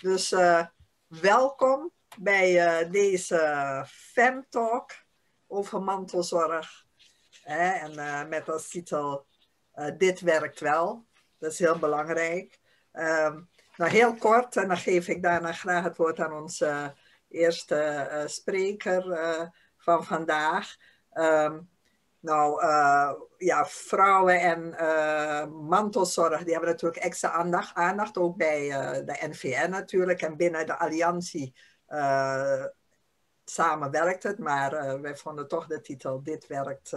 Dus welkom bij deze Femtalk over mantelzorg. En met als titel Dit werkt wel. Dat is heel belangrijk. Nou, heel kort, en dan geef ik daarna graag het woord aan onze eerste spreker van vandaag. Ja, vrouwen en mantelzorg, die hebben natuurlijk extra aandacht ook bij de NVN natuurlijk. En binnen de alliantie samenwerkt het, maar wij vonden toch de titel Dit werkt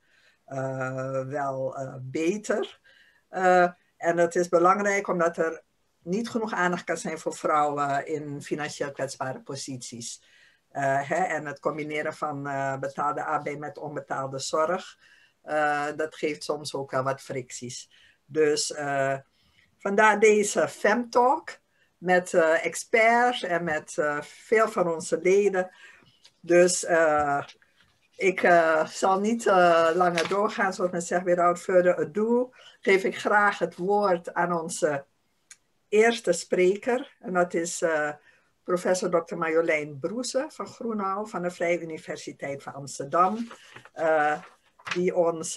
wel beter. En het is belangrijk omdat er niet genoeg aandacht kan zijn voor vrouwen in financieel kwetsbare posities. En het combineren van betaalde arbeid met onbetaalde zorg, dat geeft soms ook wel wat fricties. Dus vandaar deze Femtalk met experts en met veel van onze leden. Dus ik zal niet langer doorgaan, zoals men zegt, without further ado, geef ik graag het woord aan onze eerste spreker. En dat is professor Dr. Marjolein Broese van Groenau van de Vrije Universiteit van Amsterdam. Die ons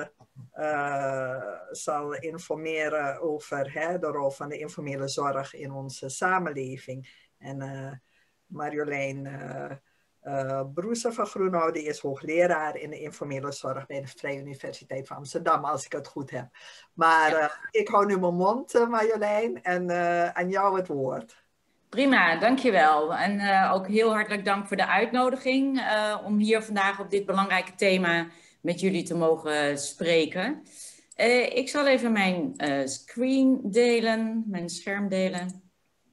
zal informeren over de rol van de informele zorg in onze samenleving. En Marjolein Broese van Groenau, die is hoogleraar in de informele zorg bij de Vrije Universiteit van Amsterdam, als ik het goed heb. Maar ik hou nu mijn mond, Marjolein, en aan jou het woord. Prima, dankjewel. En ook heel hartelijk dank voor de uitnodiging om hier vandaag op dit belangrijke thema met jullie te mogen spreken. Ik zal even mijn screen delen, mijn scherm delen.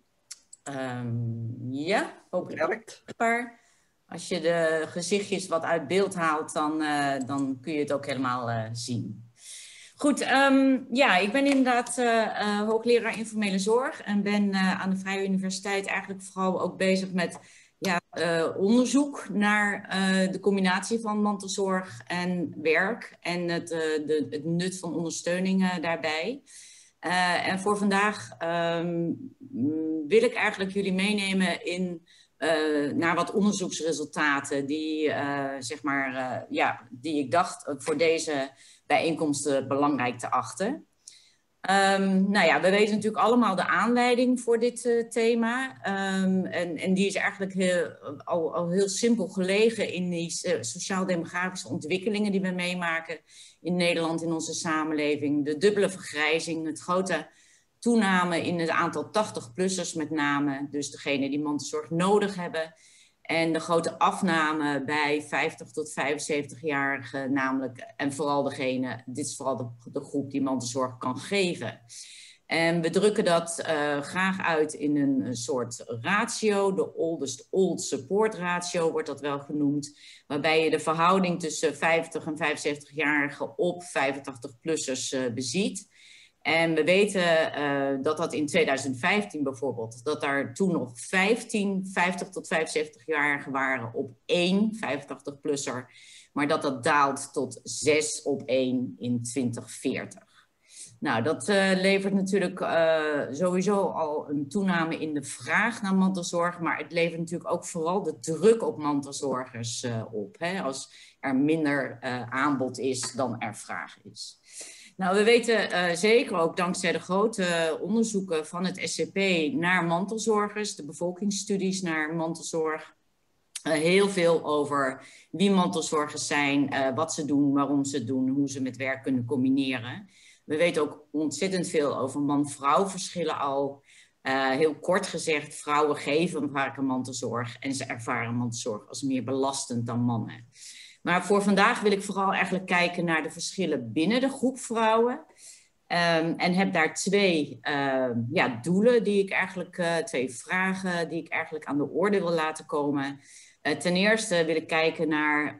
Ja, ook werkt. Als je de gezichtjes wat uit beeld haalt, dan kun je het ook helemaal zien. Goed, ja, ik ben inderdaad hoogleraar informele zorg en ben aan de Vrije Universiteit eigenlijk vooral ook bezig met onderzoek naar de combinatie van mantelzorg en werk en het nut van ondersteuning daarbij. En voor vandaag wil ik eigenlijk jullie meenemen naar wat onderzoeksresultaten die, die ik dacht voor deze bijeenkomsten belangrijk te achten. We weten natuurlijk allemaal de aanleiding voor dit thema. En die is eigenlijk al heel simpel gelegen in die sociaal-demografische ontwikkelingen die we meemaken in Nederland, in onze samenleving. De dubbele vergrijzing, het grote toename in het aantal 80-plussers met name, dus degenen die mantelzorg nodig hebben. En de grote afname bij 50 tot 75-jarigen, namelijk, en vooral dit is vooral de groep die mantelzorg kan geven. En we drukken dat graag uit in een soort ratio, de oldest old support ratio wordt dat wel genoemd, waarbij je de verhouding tussen 50 en 75-jarigen op 85-plussers beziet. En we weten dat in 2015 bijvoorbeeld, dat daar toen nog 15 50 tot 75-jarigen waren op 1 85-plusser. Maar dat daalt tot 6 op 1 in 2040. Nou, dat levert natuurlijk sowieso al een toename in de vraag naar mantelzorg. Maar het levert natuurlijk ook vooral de druk op mantelzorgers op. Als er minder aanbod is dan er vraag is. Nou, we weten zeker ook dankzij de grote onderzoeken van het SCP naar mantelzorgers, de bevolkingsstudies naar mantelzorg, heel veel over wie mantelzorgers zijn, wat ze doen, waarom ze het doen, hoe ze met werk kunnen combineren. We weten ook ontzettend veel over man-vrouw verschillen al. Heel kort gezegd, vrouwen geven vaak een mantelzorg en ze ervaren mantelzorg als meer belastend dan mannen. Maar voor vandaag wil ik vooral eigenlijk kijken naar de verschillen binnen de groep vrouwen. En heb daar twee doelen die ik eigenlijk, twee vragen die ik eigenlijk aan de orde wil laten komen. Ten eerste wil ik kijken naar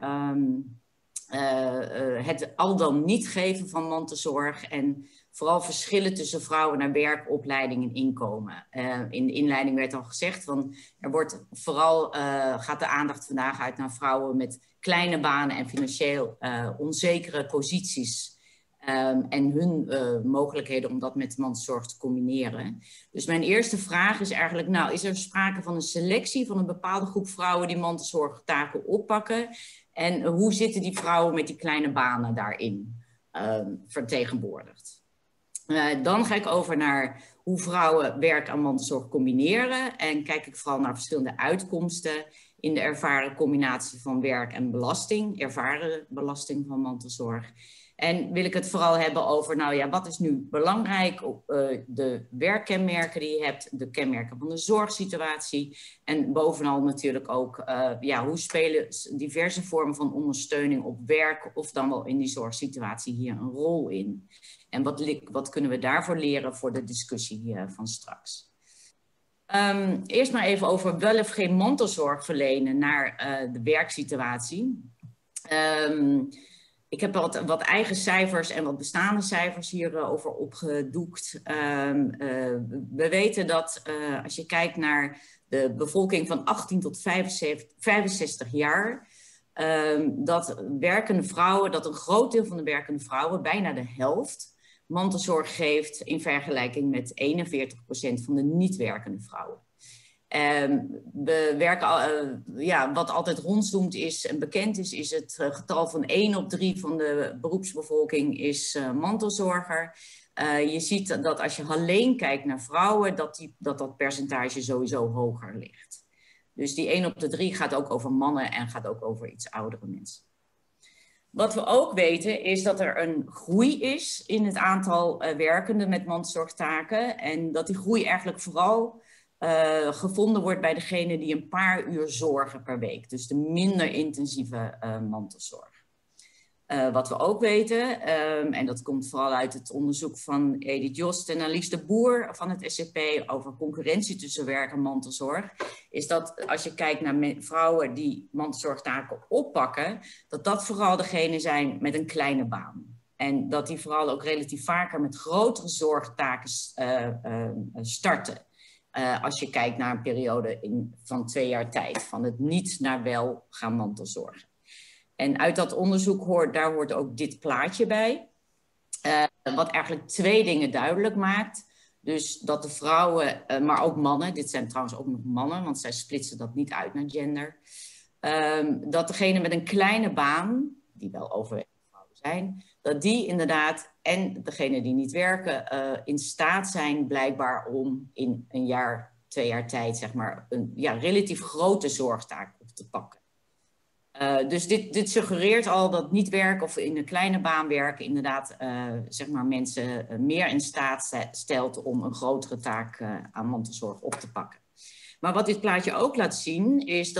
het al dan niet geven van mantelzorg en vooral verschillen tussen vrouwen naar werk, opleiding en inkomen. In de inleiding werd al gezegd, van, er wordt vooral gaat de aandacht vandaag uit naar vrouwen met kleine banen en financieel onzekere posities En hun mogelijkheden om dat met mantelzorg te combineren. Dus mijn eerste vraag is eigenlijk, nou, is er sprake van een selectie van een bepaalde groep vrouwen die mantelzorgtaken oppakken? En hoe zitten die vrouwen met die kleine banen daarin vertegenwoordigd? Dan ga ik over naar hoe vrouwen werk aan mantelzorg combineren. En kijk ik vooral naar verschillende uitkomsten in de ervaren combinatie van werk en belasting. Ervaren belasting van mantelzorg. En wil ik het vooral hebben over, nou ja, wat is nu belangrijk? De werkkenmerken die je hebt, de kenmerken van de zorgsituatie. En bovenal natuurlijk ook, hoe spelen diverse vormen van ondersteuning op werk of dan wel in die zorgsituatie hier een rol in? En wat kunnen we daarvoor leren voor de discussie van straks? Eerst maar even over wel of geen mantelzorg verlenen naar de werksituatie. Ik heb wat eigen cijfers en wat bestaande cijfers hierover opgedoekt. We weten dat als je kijkt naar de bevolking van 18 tot 65 jaar... dat werkende vrouwen, dat een groot deel van de werkende vrouwen, bijna de helft, mantelzorg geeft in vergelijking met 41% van de niet-werkende vrouwen. We werken, wat altijd ronddoemt is en bekend is het getal van 1 op 3 van de beroepsbevolking is mantelzorger. Je ziet dat als je alleen kijkt naar vrouwen, dat percentage sowieso hoger ligt. Dus die 1 op de 3 gaat ook over mannen en gaat ook over iets oudere mensen. Wat we ook weten is dat er een groei is in het aantal werkenden met mantelzorgtaken. En dat die groei eigenlijk vooral gevonden wordt bij degene die een paar uur zorgen per week. Dus de minder intensieve mantelzorg. Wat we ook weten, en dat komt vooral uit het onderzoek van Edith Jost en Alice de Boer van het SCP over concurrentie tussen werk en mantelzorg, is dat als je kijkt naar vrouwen die mantelzorgtaken oppakken, dat vooral degene zijn met een kleine baan. En dat die vooral ook relatief vaker met grotere zorgtaken starten. Als je kijkt naar een periode van 2 jaar tijd, van het niet naar wel gaan mantelzorgen. En uit dat onderzoek hoort ook dit plaatje bij. Wat eigenlijk 2 dingen duidelijk maakt. Dus dat de vrouwen, maar ook mannen, dit zijn trouwens ook nog mannen, want zij splitsen dat niet uit naar gender. Dat degene met een kleine baan, die wel overwegend vrouwen zijn, dat die inderdaad, en degene die niet werken, in staat zijn blijkbaar om in 1 jaar, 2 jaar tijd, zeg maar, een relatief grote zorgtaak op te pakken. Dus dit suggereert al dat niet werken of in een kleine baan werken inderdaad zeg maar mensen meer in staat stelt om een grotere taak aan mantelzorg op te pakken. Maar wat dit plaatje ook laat zien is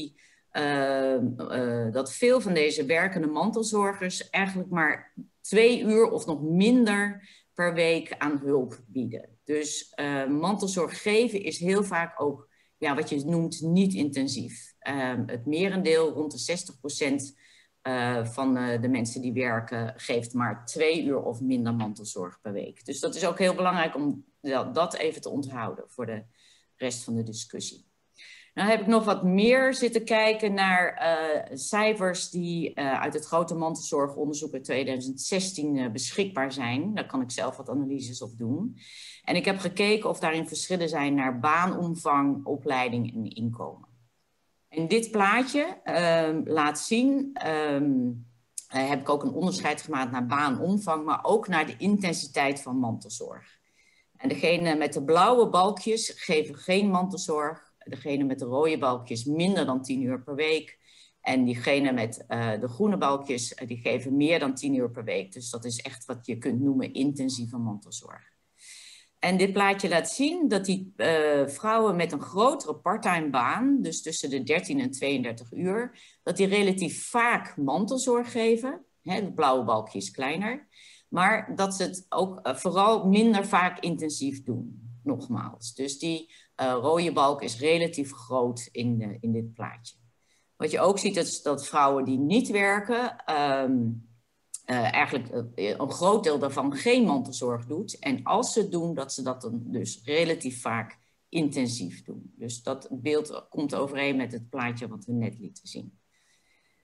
dat veel van deze werkende mantelzorgers eigenlijk maar 2 uur of nog minder per week aan hulp bieden. Dus mantelzorg geven is heel vaak ook wat je noemt niet intensief. Het merendeel, rond de 60% van de mensen die werken, geeft maar 2 uur of minder mantelzorg per week. Dus dat is ook heel belangrijk om dat even te onthouden voor de rest van de discussie. Nou heb ik nog wat meer zitten kijken naar cijfers die uit het grote mantelzorgonderzoek uit 2016 beschikbaar zijn. Daar kan ik zelf wat analyses op doen. En ik heb gekeken of daarin verschillen zijn naar baanomvang, opleiding en inkomen. En dit plaatje laat zien, heb ik ook een onderscheid gemaakt naar baanomvang, maar ook naar de intensiteit van mantelzorg. En degene met de blauwe balkjes geven geen mantelzorg. Degene met de rode balkjes minder dan 10 uur per week. En diegene met de groene balkjes, die geven meer dan 10 uur per week. Dus dat is echt wat je kunt noemen intensieve mantelzorg. En dit plaatje laat zien dat die vrouwen met een grotere parttime baan, dus tussen de 13 en 32 uur, dat die relatief vaak mantelzorg geven. Het blauwe balkje is kleiner. Maar dat ze het ook vooral minder vaak intensief doen. Nogmaals. Dus die rode balk is relatief groot in dit plaatje. Wat je ook ziet is dat vrouwen die niet werken, eigenlijk een groot deel daarvan geen mantelzorg doet. En als ze het doen, dat ze dat dan dus relatief vaak intensief doen. Dus dat beeld komt overeen met het plaatje wat we net lieten zien.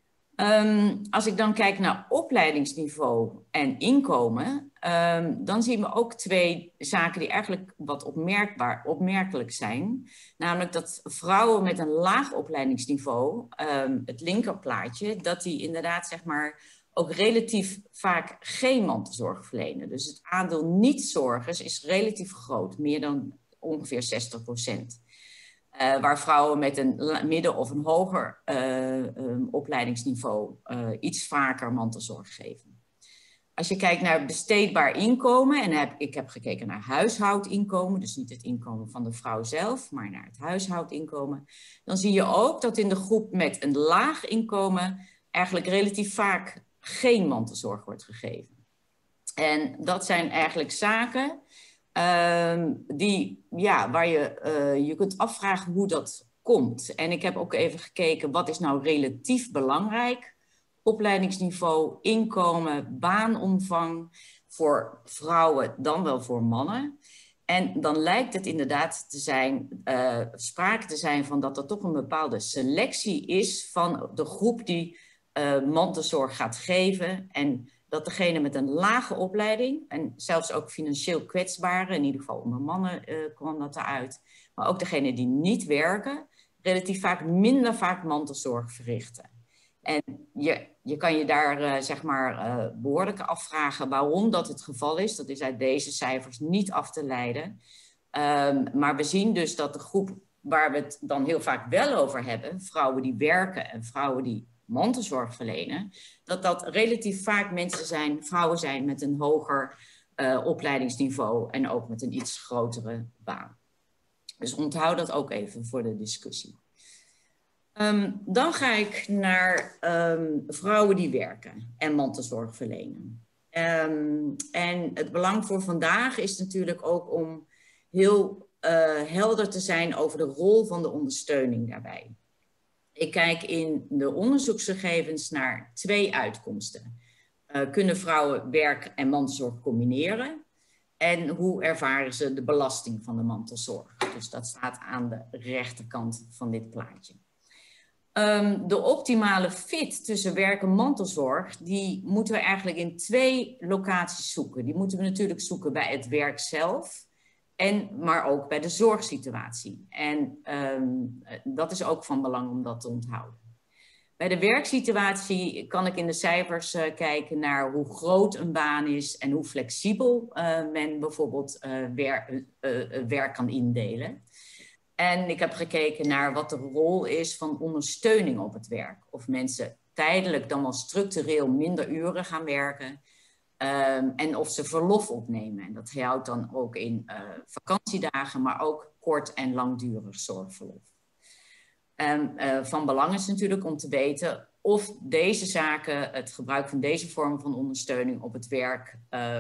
Als ik dan kijk naar opleidingsniveau en inkomen, dan zien we ook twee zaken die eigenlijk wat opmerkelijk zijn. Namelijk dat vrouwen met een laag opleidingsniveau, het linkerplaatje, dat die inderdaad zeg maar ook relatief vaak geen mantelzorg verlenen. Dus het aandeel niet-zorgers is relatief groot, meer dan ongeveer 60%. Waar vrouwen met een midden- of een hoger opleidingsniveau iets vaker mantelzorg geven. Als je kijkt naar besteedbaar inkomen, en ik heb gekeken naar huishoudinkomen, dus niet het inkomen van de vrouw zelf, maar naar het huishoudinkomen, dan zie je ook dat in de groep met een laag inkomen eigenlijk relatief vaak geen mantelzorg wordt gegeven. En dat zijn eigenlijk zaken waar je kunt afvragen hoe dat komt. En ik heb ook even gekeken, wat is nou relatief belangrijk? Opleidingsniveau, inkomen, baanomvang voor vrouwen, dan wel voor mannen. En dan lijkt het inderdaad te zijn, sprake te zijn van dat er toch een bepaalde selectie is van de groep die mantelzorg gaat geven. En dat degene met een lage opleiding, en zelfs ook financieel kwetsbare, in ieder geval onder mannen kwam dat eruit, maar ook degene die niet werken, relatief vaak minder vaak mantelzorg verrichten. En je kan je daar behoorlijk afvragen waarom dat het geval is. Dat is uit deze cijfers niet af te leiden. Maar we zien dus dat de groep waar we het dan heel vaak wel over hebben, vrouwen die werken en vrouwen die mantelzorg verlenen, dat relatief vaak vrouwen zijn met een hoger opleidingsniveau en ook met een iets grotere baan. Dus onthoud dat ook even voor de discussie. Dan ga ik naar vrouwen die werken en mantelzorg verlenen. En het belang voor vandaag is natuurlijk ook om heel helder te zijn over de rol van de ondersteuning daarbij. Ik kijk in de onderzoeksgegevens naar 2 uitkomsten. Kunnen vrouwen werk en mantelzorg combineren? En hoe ervaren ze de belasting van de mantelzorg? Dus dat staat aan de rechterkant van dit plaatje. De optimale fit tussen werk en mantelzorg, die moeten we eigenlijk in 2 locaties zoeken. Die moeten we natuurlijk zoeken bij het werk zelf, maar ook bij de zorgsituatie. En dat is ook van belang om dat te onthouden. Bij de werksituatie kan ik in de cijfers kijken naar hoe groot een baan is en hoe flexibel men bijvoorbeeld werk kan indelen. En ik heb gekeken naar wat de rol is van ondersteuning op het werk. Of mensen tijdelijk dan wel structureel minder uren gaan werken. En of ze verlof opnemen. En dat houdt dan ook in vakantiedagen, maar ook kort en langdurig zorgverlof. Van belang is natuurlijk om te weten of deze zaken, het gebruik van deze vorm van ondersteuning op het werk,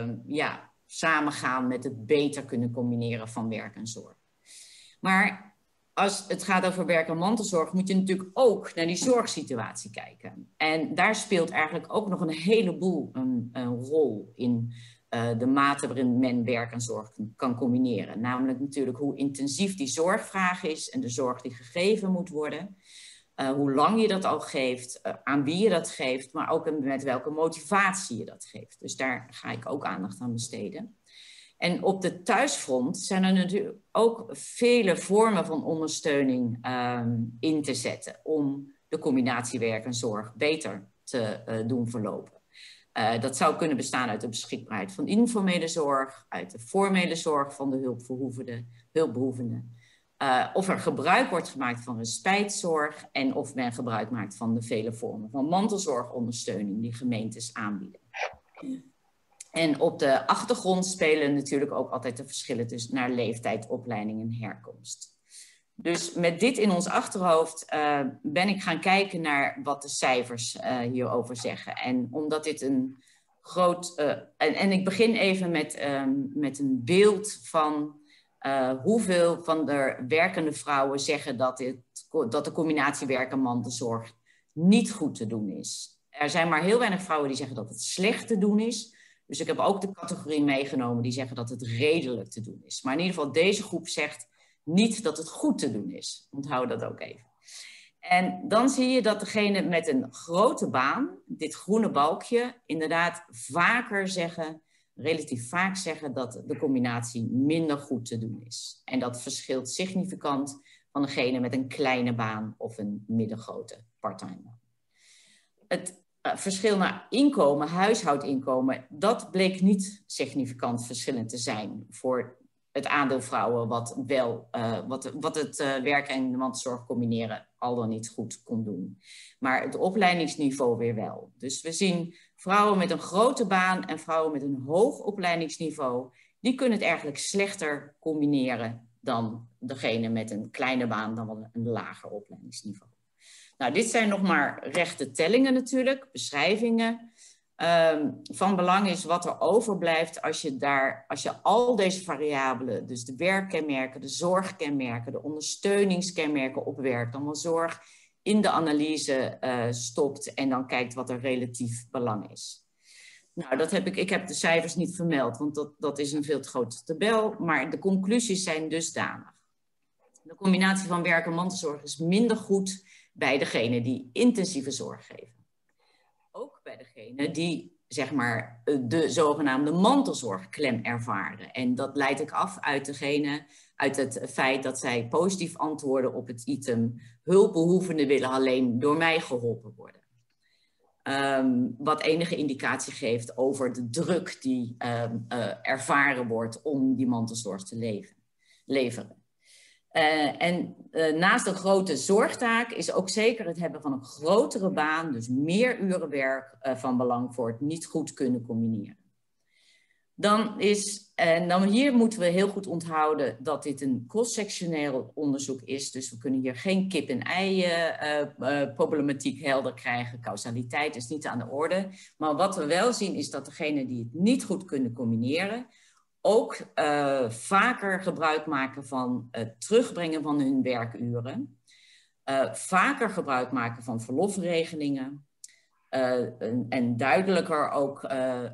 samengaan met het beter kunnen combineren van werk en zorg. Maar als het gaat over werk en mantelzorg, moet je natuurlijk ook naar die zorgsituatie kijken. En daar speelt eigenlijk ook nog een heleboel een rol in de mate waarin men werk en zorg kan combineren. Namelijk natuurlijk hoe intensief die zorgvraag is en de zorg die gegeven moet worden. Hoe lang je dat al geeft, aan wie je dat geeft, maar ook met welke motivatie je dat geeft. Dus daar ga ik ook aandacht aan besteden. En op de thuisfront zijn er natuurlijk ook vele vormen van ondersteuning in te zetten om de combinatie werk en zorg beter te doen verlopen. Dat zou kunnen bestaan uit de beschikbaarheid van informele zorg, uit de formele zorg van de hulpbehoevenden. Of er gebruik wordt gemaakt van respijtzorg en of men gebruik maakt van de vele vormen van mantelzorgondersteuning die gemeentes aanbieden. En op de achtergrond spelen natuurlijk ook altijd de verschillen tussen naar leeftijd, opleiding en herkomst. Dus met dit in ons achterhoofd ben ik gaan kijken naar wat de cijfers hierover zeggen. En omdat dit een groot... En ik begin even met een beeld van hoeveel van de werkende vrouwen zeggen dat de combinatie werk en mantelzorg niet goed te doen is. Er zijn maar heel weinig vrouwen die zeggen dat het slecht te doen is. Dus ik heb ook de categorie meegenomen die zeggen dat het redelijk te doen is. Maar in ieder geval deze groep zegt niet dat het goed te doen is. Onthoud dat ook even. En dan zie je dat degene met een grote baan, dit groene balkje, inderdaad relatief vaak zeggen dat de combinatie minder goed te doen is. En dat verschilt significant van degene met een kleine baan of een middengrote parttime baan. Het verschil naar inkomen, huishoudinkomen, dat bleek niet significant verschillend te zijn voor het aandeel vrouwen wat het werk en de mantelzorg combineren al dan niet goed kon doen. Maar het opleidingsniveau weer wel. Dus we zien vrouwen met een grote baan en vrouwen met een hoog opleidingsniveau, die kunnen het eigenlijk slechter combineren dan degene met een kleine baan, dan wel een lager opleidingsniveau. Nou, dit zijn nog maar rechte tellingen natuurlijk, beschrijvingen. Van belang is wat er overblijft als je al deze variabelen, dus de werkkenmerken, de zorgkenmerken, de ondersteuningskenmerken opwerkt, dan wel zorg in de analyse stopt en dan kijkt wat er relatief belang is. Nou, ik heb de cijfers niet vermeld, want dat is een veel te grote tabel, maar de conclusies zijn dusdanig. De combinatie van werk en mantelzorg is minder goed bij degenen die intensieve zorg geven. Ook bij degenen die, zeg maar, de zogenaamde mantelzorgklem ervaren. En dat leid ik af uit het feit dat zij positief antwoorden op het item hulpbehoevenden willen alleen door mij geholpen worden. Wat enige indicatie geeft over de druk die ervaren wordt om die mantelzorg te leveren. Naast een grote zorgtaak is ook zeker het hebben van een grotere baan, dus meer uren werk, van belang voor het niet goed kunnen combineren. Dan hier moeten we heel goed onthouden dat dit een cross-sectioneel onderzoek is. Dus we kunnen hier geen kip-en-ei problematiek helder krijgen. Causaliteit is niet aan de orde. Maar wat we wel zien is dat degenen die het niet goed kunnen combineren ook vaker gebruik maken van het terugbrengen van hun werkuren. Vaker gebruik maken van verlofregelingen. En duidelijker ook,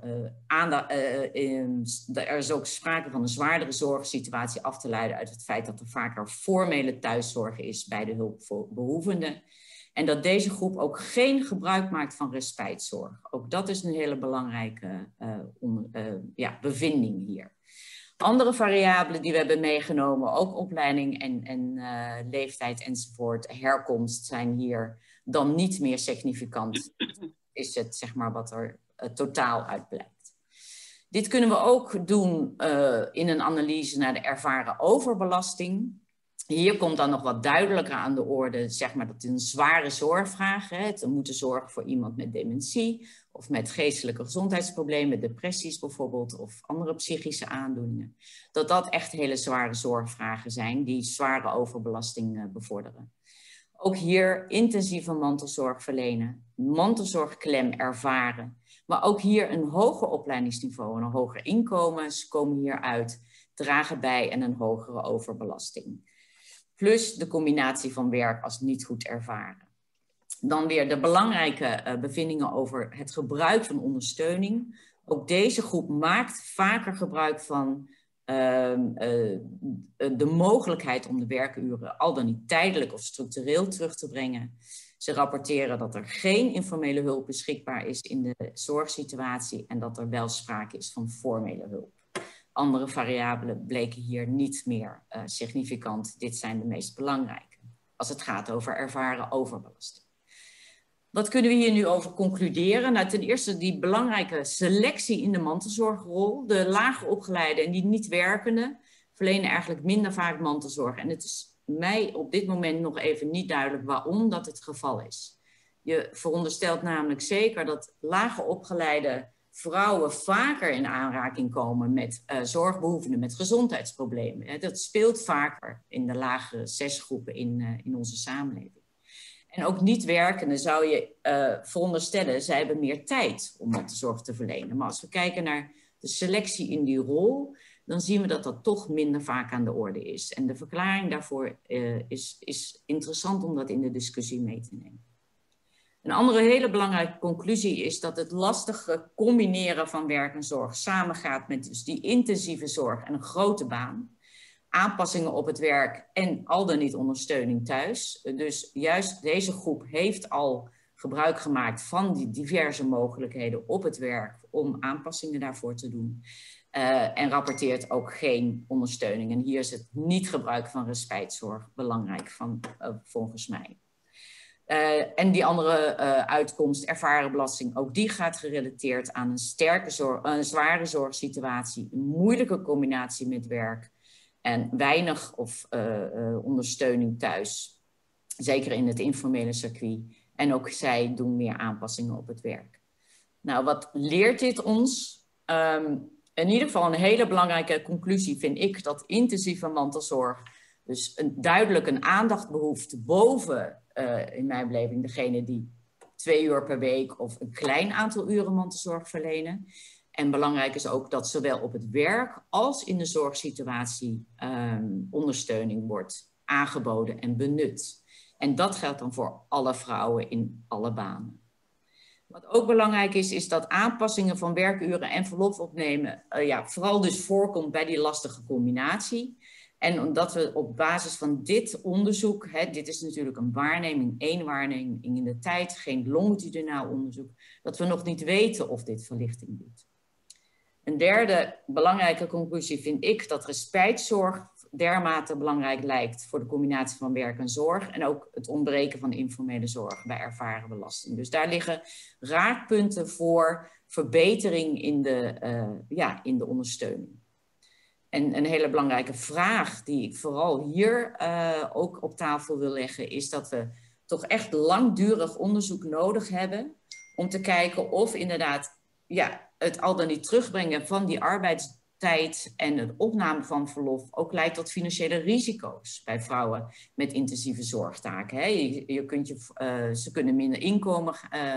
er is ook sprake van een zwaardere zorgsituatie af te leiden uit het feit dat er vaker formele thuiszorg is bij de hulpbehoevenden. En dat deze groep ook geen gebruik maakt van respijtzorg. Ook dat is een hele belangrijke bevinding hier. Andere variabelen die we hebben meegenomen, ook opleiding en leeftijd enzovoort, herkomst, zijn hier dan niet meer significant. Is het, zeg maar, wat er totaal uit blijkt. Dit kunnen we ook doen in een analyse naar de ervaren overbelasting. Hier komt dan nog wat duidelijker aan de orde, zeg maar, dat het een zware zorgvraag is. Het moeten zorgen voor iemand met dementie of met geestelijke gezondheidsproblemen, depressies bijvoorbeeld, of andere psychische aandoeningen. Dat echt hele zware zorgvragen zijn die zware overbelasting bevorderen. Ook hier intensieve mantelzorg verlenen, mantelzorgklem ervaren. Maar ook hier een hoger opleidingsniveau en een hoger inkomens komen hier uit, dragen bij en een hogere overbelasting. Plus de combinatie van werk als niet goed ervaren. Dan weer de belangrijke bevindingen over het gebruik van ondersteuning. Ook deze groep maakt vaker gebruik van de mogelijkheid om de werkuren al dan niet tijdelijk of structureel terug te brengen. Ze rapporteren dat er geen informele hulp beschikbaar is in de zorgsituatie en dat er wel sprake is van formele hulp. Andere variabelen bleken hier niet meer significant. Dit zijn de meest belangrijke als het gaat over ervaren overbelasting. Wat kunnen we hier nu over concluderen? Nou, ten eerste die belangrijke selectie in de mantelzorgrol. De lager opgeleide en die niet werkende verlenen eigenlijk minder vaak mantelzorg. En het is mij op dit moment nog even niet duidelijk waarom dat het geval is. Je veronderstelt namelijk zeker dat lager opgeleide vrouwen vaker in aanraking komen met zorgbehoevenden met gezondheidsproblemen. Dat speelt vaker in de lagere 6 groepen in onze samenleving. En ook niet werkende zou je veronderstellen, zij hebben meer tijd om mantelzorg te verlenen. Maar als we kijken naar de selectie in die rol, dan zien we dat dat toch minder vaak aan de orde is. En de verklaring daarvoor is interessant om dat in de discussie mee te nemen. Een andere hele belangrijke conclusie is dat het lastige combineren van werk en zorg samengaat met dus die intensieve zorg en een grote baan. aanpassingen op het werk en al dan niet ondersteuning thuis. Dus juist deze groep heeft al gebruik gemaakt van die diverse mogelijkheden op het werk om aanpassingen daarvoor te doen. En rapporteert ook geen ondersteuning. En hier is het niet gebruik van respijtzorg belangrijk volgens mij. En die andere uitkomst, ervaren belasting, ook die gaat gerelateerd aan een zware zorgsituatie, een moeilijke combinatie met werk en weinig ondersteuning thuis. Zeker in het informele circuit. En ook zij doen meer aanpassingen op het werk. Nou, wat leert dit ons? In ieder geval een hele belangrijke conclusie vind ik dat intensieve mantelzorg dus duidelijk een aandacht behoeft boven, in mijn beleving, degene die 2 uur per week of een klein aantal uren mantelzorg verlenen. En belangrijk is ook dat zowel op het werk als in de zorgsituatie ondersteuning wordt aangeboden en benut. En dat geldt dan voor alle vrouwen in alle banen. Wat ook belangrijk is dat aanpassingen van werkuren en verlof opnemen vooral dus voorkomt bij die lastige combinatie. En omdat we op basis van dit onderzoek, dit is natuurlijk een waarneming, 1 waarneming in de tijd, geen longitudinaal onderzoek, dat we nog niet weten of dit verlichting biedt. Een derde belangrijke conclusie vind ik dat respijtzorg dermate belangrijk lijkt voor de combinatie van werk en zorg en ook het ontbreken van informele zorg bij ervaren belasting. Dus daar liggen raakpunten voor verbetering in de ondersteuning. En een hele belangrijke vraag die ik vooral hier ook op tafel wil leggen is dat we toch echt langdurig onderzoek nodig hebben om te kijken of inderdaad het al dan niet terugbrengen van die arbeidstijd en het opname van verlof ook leidt tot financiële risico's bij vrouwen met intensieve zorgtaken. Ze kunnen minder inkomen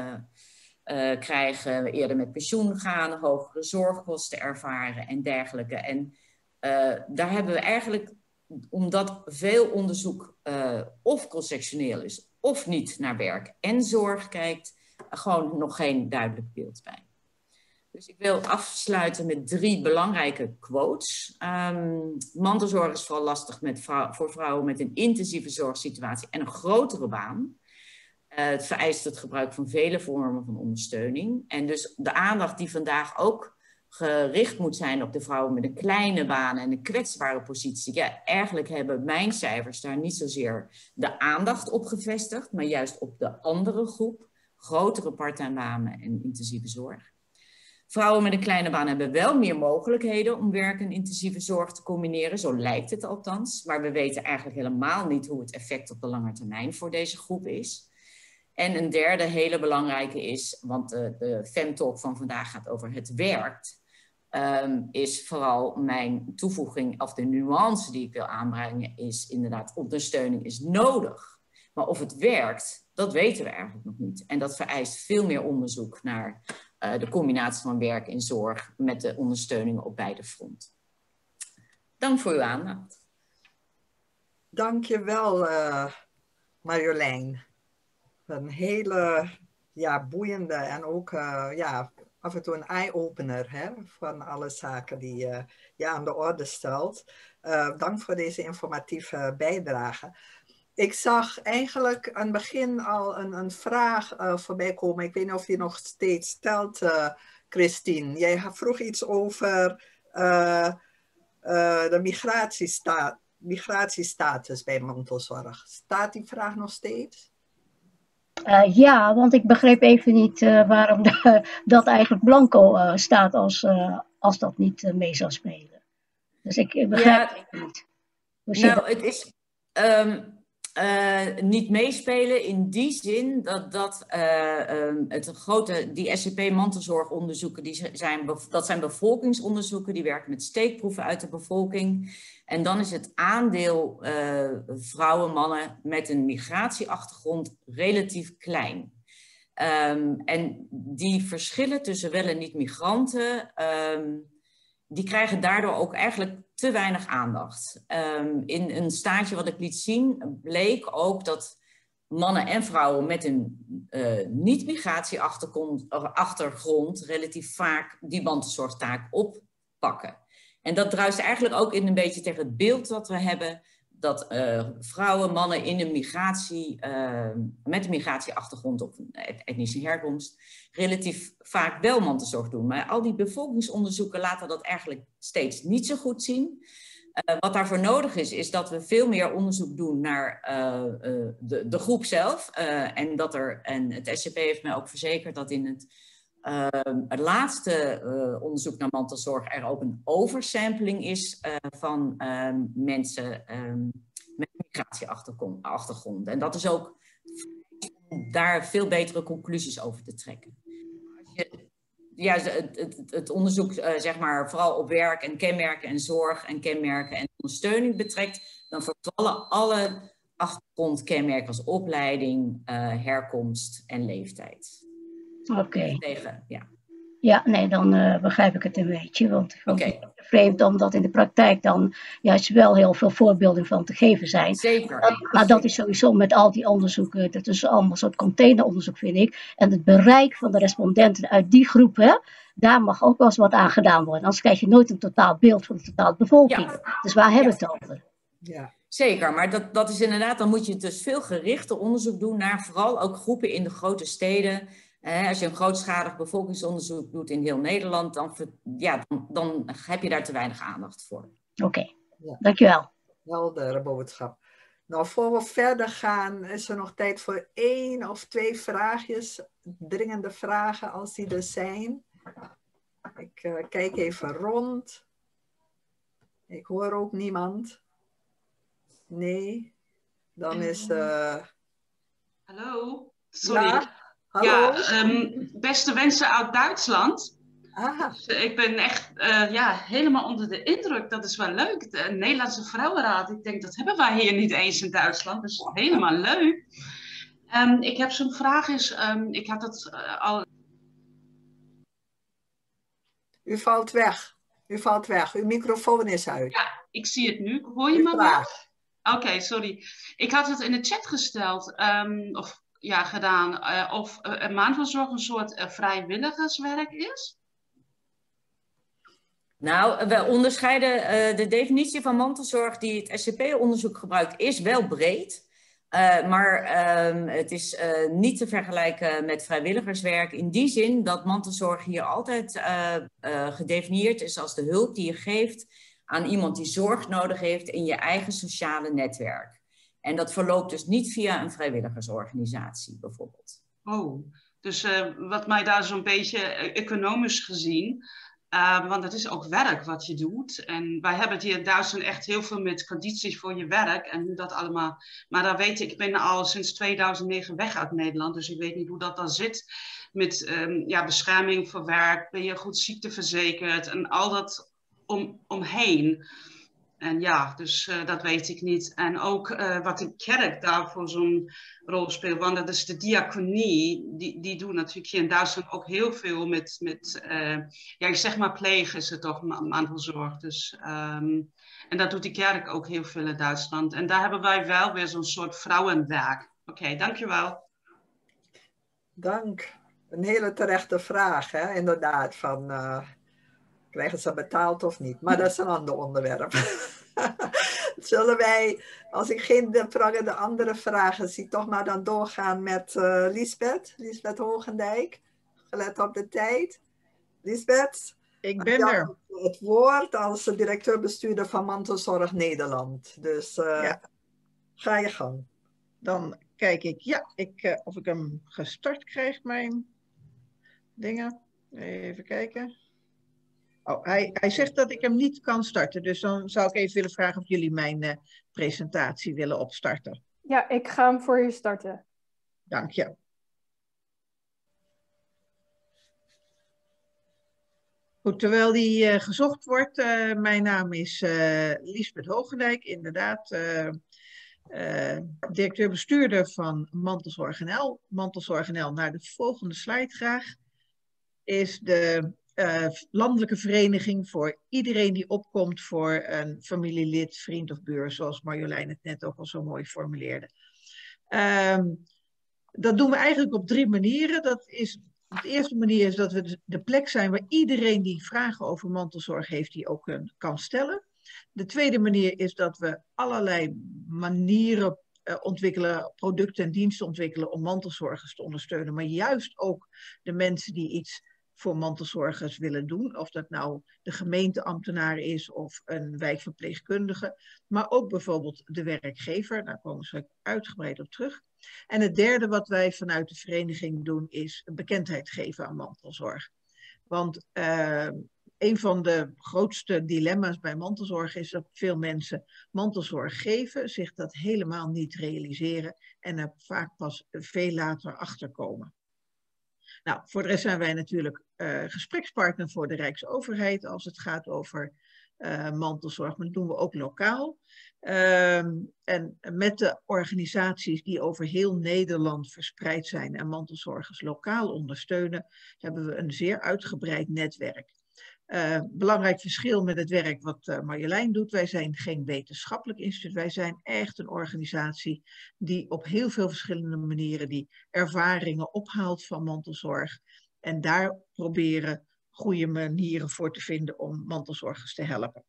krijgen, eerder met pensioen gaan, hogere zorgkosten ervaren en dergelijke. En daar hebben we eigenlijk, omdat veel onderzoek of cross-sectioneel is of niet naar werk en zorg kijkt, gewoon nog geen duidelijk beeld bij. Dus ik wil afsluiten met 3 belangrijke quotes. Mantelzorg is vooral lastig voor vrouwen met een intensieve zorgsituatie en een grotere baan. Het vereist het gebruik van vele vormen van ondersteuning. En dus de aandacht die vandaag ook gericht moet zijn op de vrouwen met een kleine baan en een kwetsbare positie. Ja, eigenlijk hebben mijn cijfers daar niet zozeer de aandacht op gevestigd, maar juist op de andere groep, grotere part-time banen en intensieve zorg. Vrouwen met een kleine baan hebben wel meer mogelijkheden om werk en intensieve zorg te combineren, zo lijkt het althans. Maar we weten eigenlijk helemaal niet hoe het effect op de lange termijn voor deze groep is. En een derde hele belangrijke is, want de FemTalk van vandaag gaat over het werkt, is vooral mijn toevoeging of de nuance die ik wil aanbrengen is inderdaad ondersteuning is nodig. Maar of het werkt, dat weten we eigenlijk nog niet. En dat vereist veel meer onderzoek naar de combinatie van werk en zorg met de ondersteuning op beide fronten. Dank voor uw aandacht. Dank je wel, Marjolein. Een hele boeiende en ook af en toe een eye-opener van alle zaken die je aan de orde stelt. Dank voor deze informatieve bijdrage. Ik zag eigenlijk aan het begin al een vraag voorbij komen. Ik weet niet of je nog steeds stelt, Christine. Jij vroeg iets over de migratiestatus bij mantelzorg. Staat die vraag nog steeds? Ja, want ik begreep even niet waarom dat eigenlijk blanco staat als dat niet mee zou spelen. Dus ik begrijp het even niet. Het is niet meespelen in die zin dat die SCP-mantelzorgonderzoeken, dat zijn bevolkingsonderzoeken, die werken met steekproeven uit de bevolking. En dan is het aandeel vrouwen, mannen met een migratieachtergrond relatief klein. En die verschillen tussen wel en niet-migranten, die krijgen daardoor ook eigenlijk te weinig aandacht. In een staartje wat ik liet zien, bleek ook dat mannen en vrouwen met een niet-migratieachtergrond relatief vaak die mantelzorgtaak oppakken. En dat druist eigenlijk ook in een beetje tegen het beeld dat we hebben, dat vrouwen, mannen in de migratie, met een migratieachtergrond of etnische herkomst, relatief vaak wel mantelzorg doen. Maar al die bevolkingsonderzoeken laten dat eigenlijk steeds niet zo goed zien. Wat daarvoor nodig is dat we veel meer onderzoek doen naar de groep zelf. En het SCP heeft mij ook verzekerd dat in het laatste onderzoek naar mantelzorg er ook een oversampling is van mensen met migratieachtergrond. En dat is ook om daar veel betere conclusies over te trekken. Als je het onderzoek zeg maar vooral op werk en kenmerken en zorg en kenmerken en ondersteuning betrekt, dan vervallen alle achtergrondkenmerken als opleiding, herkomst en leeftijd. Oké. Ja. Ja, nee, dan begrijp ik het een beetje. Want ik vind het vreemd omdat in de praktijk dan juist wel heel veel voorbeelden van te geven zijn. Zeker. Maar dat is sowieso met al die onderzoeken, dat is allemaal een soort containeronderzoek, vind ik. En het bereik van de respondenten uit die groepen, daar mag ook wel eens wat aan gedaan worden. Anders krijg je nooit een totaal beeld van de totale bevolking. Ja. Dus waar hebben we het over? Ja. Zeker, maar dat is inderdaad, dan moet je dus veel gerichter onderzoek doen naar vooral ook groepen in de grote steden. Als je een grootschalig bevolkingsonderzoek doet in heel Nederland, dan heb je daar te weinig aandacht voor. Oké, dankjewel. Heldere boodschap. Nou, voor we verder gaan, is er nog tijd voor 1 of 2 vraagjes. Dringende vragen als die er zijn. Ik kijk even rond. Ik hoor ook niemand. Nee. Dan is... Hallo, sorry. Ja, hallo. Ja, beste wensen uit Duitsland. Dus, ik ben echt helemaal onder de indruk. Dat is wel leuk. De Nederlandse Vrouwenraad, ik denk dat hebben wij hier niet eens in Duitsland. Dus helemaal leuk. Ik heb zo'n vraag ik had het al... U valt weg. U valt weg. Uw microfoon is uit. Ja, ik zie het nu. Hoor je me wel? Oké, sorry. Ik had het in de chat gesteld, gedaan, of mantelzorg een soort vrijwilligerswerk is. Nou, we onderscheiden de definitie van mantelzorg die het SCP-onderzoek gebruikt, is wel breed. Maar het is niet te vergelijken met vrijwilligerswerk in die zin dat mantelzorg hier altijd gedefinieerd is als de hulp die je geeft aan iemand die zorg nodig heeft in je eigen sociale netwerk. En dat verloopt dus niet via een vrijwilligersorganisatie bijvoorbeeld. Oh, dus wat mij daar zo'n beetje economisch gezien, want het is ook werk wat je doet. En wij hebben het hier in Duitsland echt heel veel met condities voor je werk en hoe dat allemaal. Maar dan weet ik ben al sinds 2009 weg uit Nederland, dus ik weet niet hoe dat dan zit met bescherming voor werk. Ben je goed ziekteverzekerd en al dat omheen. En ja, dus dat weet ik niet. En ook wat de kerk daarvoor zo'n rol speelt. Want dat is de diaconie. Die doen natuurlijk hier in Duitsland ook heel veel met ik zeg maar plegen is het toch, mantelzorg. Dus, en dat doet de kerk ook heel veel in Duitsland. En daar hebben wij wel weer zo'n soort vrouwenwerk. Oké, dankjewel. Dank. Een hele terechte vraag, hè? Inderdaad, van... krijgen ze betaald of niet? Maar dat is een ander onderwerp. Zullen wij, als ik geen prangende andere vragen zie, toch maar dan doorgaan met Liesbeth Hoogendijk. Gelet op de tijd. Liesbeth? Ik ben er. Het woord als directeur-bestuurder van Mantelzorg Nederland. Dus ga je gang. Dan kijk ik, of ik hem gestart krijg, mijn dingen. Even kijken. Oh, hij zegt dat ik hem niet kan starten, dus dan zou ik even willen vragen of jullie mijn presentatie willen opstarten. Ja, ik ga hem voor je starten. Dank je. Goed, terwijl die gezocht wordt, mijn naam is Liesbeth Hoogendijk, inderdaad directeur-bestuurder van Mantelzorg NL. Mantelzorg NL, naar de volgende slide graag, is de landelijke vereniging voor iedereen die opkomt voor een familielid, vriend of buur, zoals Marjolein het net ook al zo mooi formuleerde. Dat doen we eigenlijk op 3 manieren. Dat is De eerste manier is dat we de plek zijn waar iedereen die vragen over mantelzorg heeft, die ook kan stellen. De tweede manier is dat we allerlei manieren ontwikkelen, producten en diensten ontwikkelen om mantelzorgers te ondersteunen. Maar juist ook de mensen die iets voor mantelzorgers willen doen. Of dat nou de gemeenteambtenaar is of een wijkverpleegkundige. Maar ook bijvoorbeeld de werkgever. Daar komen we uitgebreid op terug. En het derde wat wij vanuit de vereniging doen is bekendheid geven aan mantelzorg. Want een van de grootste dilemma's bij mantelzorg is dat veel mensen mantelzorg geven, zich dat helemaal niet realiseren en er vaak pas veel later achter komen. Nou, voor de rest zijn wij natuurlijk gesprekspartner voor de Rijksoverheid als het gaat over mantelzorg, maar dat doen we ook lokaal. En met de organisaties die over heel Nederland verspreid zijn en mantelzorgers lokaal ondersteunen, hebben we een zeer uitgebreid netwerk. Belangrijk verschil met het werk wat Marjolein doet. Wij zijn geen wetenschappelijk instituut. Wij zijn echt een organisatie die op heel veel verschillende manieren die ervaringen ophaalt van mantelzorg. En daar proberen goede manieren voor te vinden om mantelzorgers te helpen.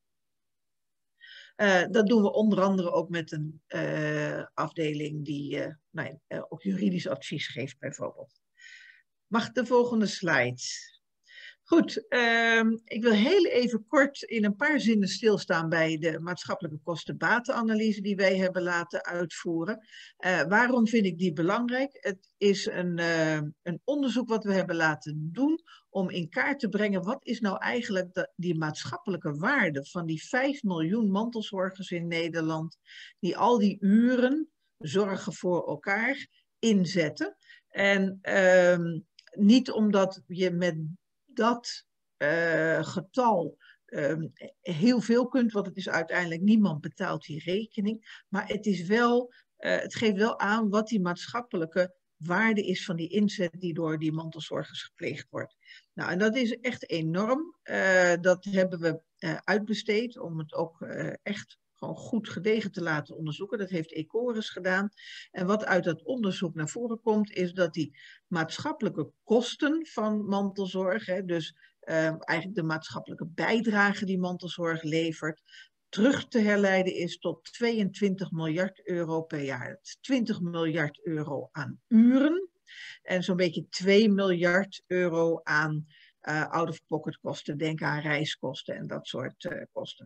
Dat doen we onder andere ook met een afdeling die ook juridisch advies geeft bijvoorbeeld. Mag de volgende slide? Goed, ik wil heel even kort in een paar zinnen stilstaan bij de maatschappelijke kosten-batenanalyse die wij hebben laten uitvoeren. Waarom vind ik die belangrijk? Het is een onderzoek wat we hebben laten doen om in kaart te brengen wat is nou eigenlijk die maatschappelijke waarde van die 5 miljoen mantelzorgers in Nederland die al die uren zorgen voor elkaar inzetten. En niet omdat je met dat getal heel veel kunt, want het is uiteindelijk niemand betaalt die rekening, maar het is wel, het geeft wel aan wat die maatschappelijke waarde is van die inzet die door die mantelzorgers gepleegd wordt. Nou, en dat is echt enorm. Dat hebben we uitbesteed om het ook echt gewoon goed gedegen te laten onderzoeken. Dat heeft Ecoris gedaan. En wat uit dat onderzoek naar voren komt, is dat die maatschappelijke kosten van mantelzorg, dus eigenlijk de maatschappelijke bijdrage die mantelzorg levert, terug te herleiden is tot 22 miljard euro per jaar. Dat is 20 miljard euro aan uren en zo'n beetje 2 miljard euro aan out-of-pocket kosten. Denk aan reiskosten en dat soort kosten.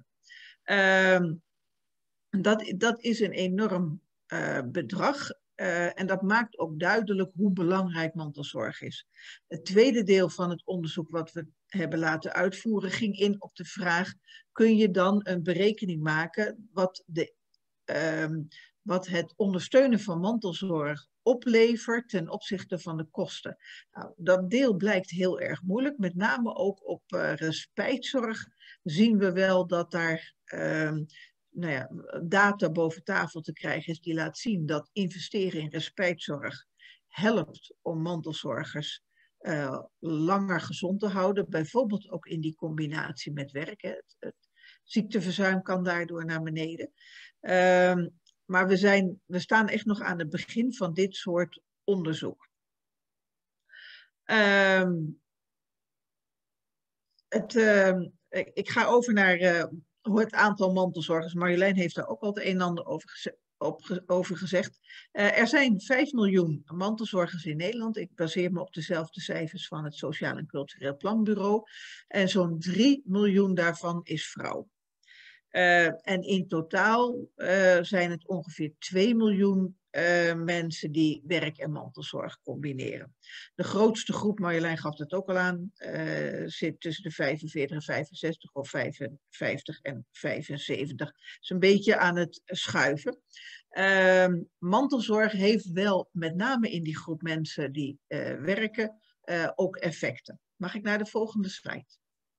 Dat is een enorm bedrag en dat maakt ook duidelijk hoe belangrijk mantelzorg is. Het tweede deel van het onderzoek wat we hebben laten uitvoeren ging in op de vraag: kun je dan een berekening maken wat het ondersteunen van mantelzorg oplevert ten opzichte van de kosten? Nou, dat deel blijkt heel erg moeilijk, met name ook op respijtzorg zien we wel dat daar data boven tafel te krijgen is die laat zien dat investeren in respijtzorg helpt om mantelzorgers langer gezond te houden. Bijvoorbeeld ook in die combinatie met werken. Het ziekteverzuim kan daardoor naar beneden. Maar we staan echt nog aan het begin van dit soort onderzoek. Ik ga over naar het aantal mantelzorgers. Marjolein heeft daar ook al het een en ander over gezegd. Er zijn 5 miljoen mantelzorgers in Nederland. Ik baseer me op dezelfde cijfers van het Sociaal en Cultureel Planbureau. En zo'n 3 miljoen daarvan is vrouw. En in totaal zijn het ongeveer 2 miljoen mensen die werk en mantelzorg combineren. De grootste groep, Marjolein gaf het ook al aan, zit tussen de 45 en 65 of 55 en 75. is een beetje aan het schuiven. Mantelzorg heeft wel met name in die groep mensen die werken ook effecten. Mag ik naar de volgende slide?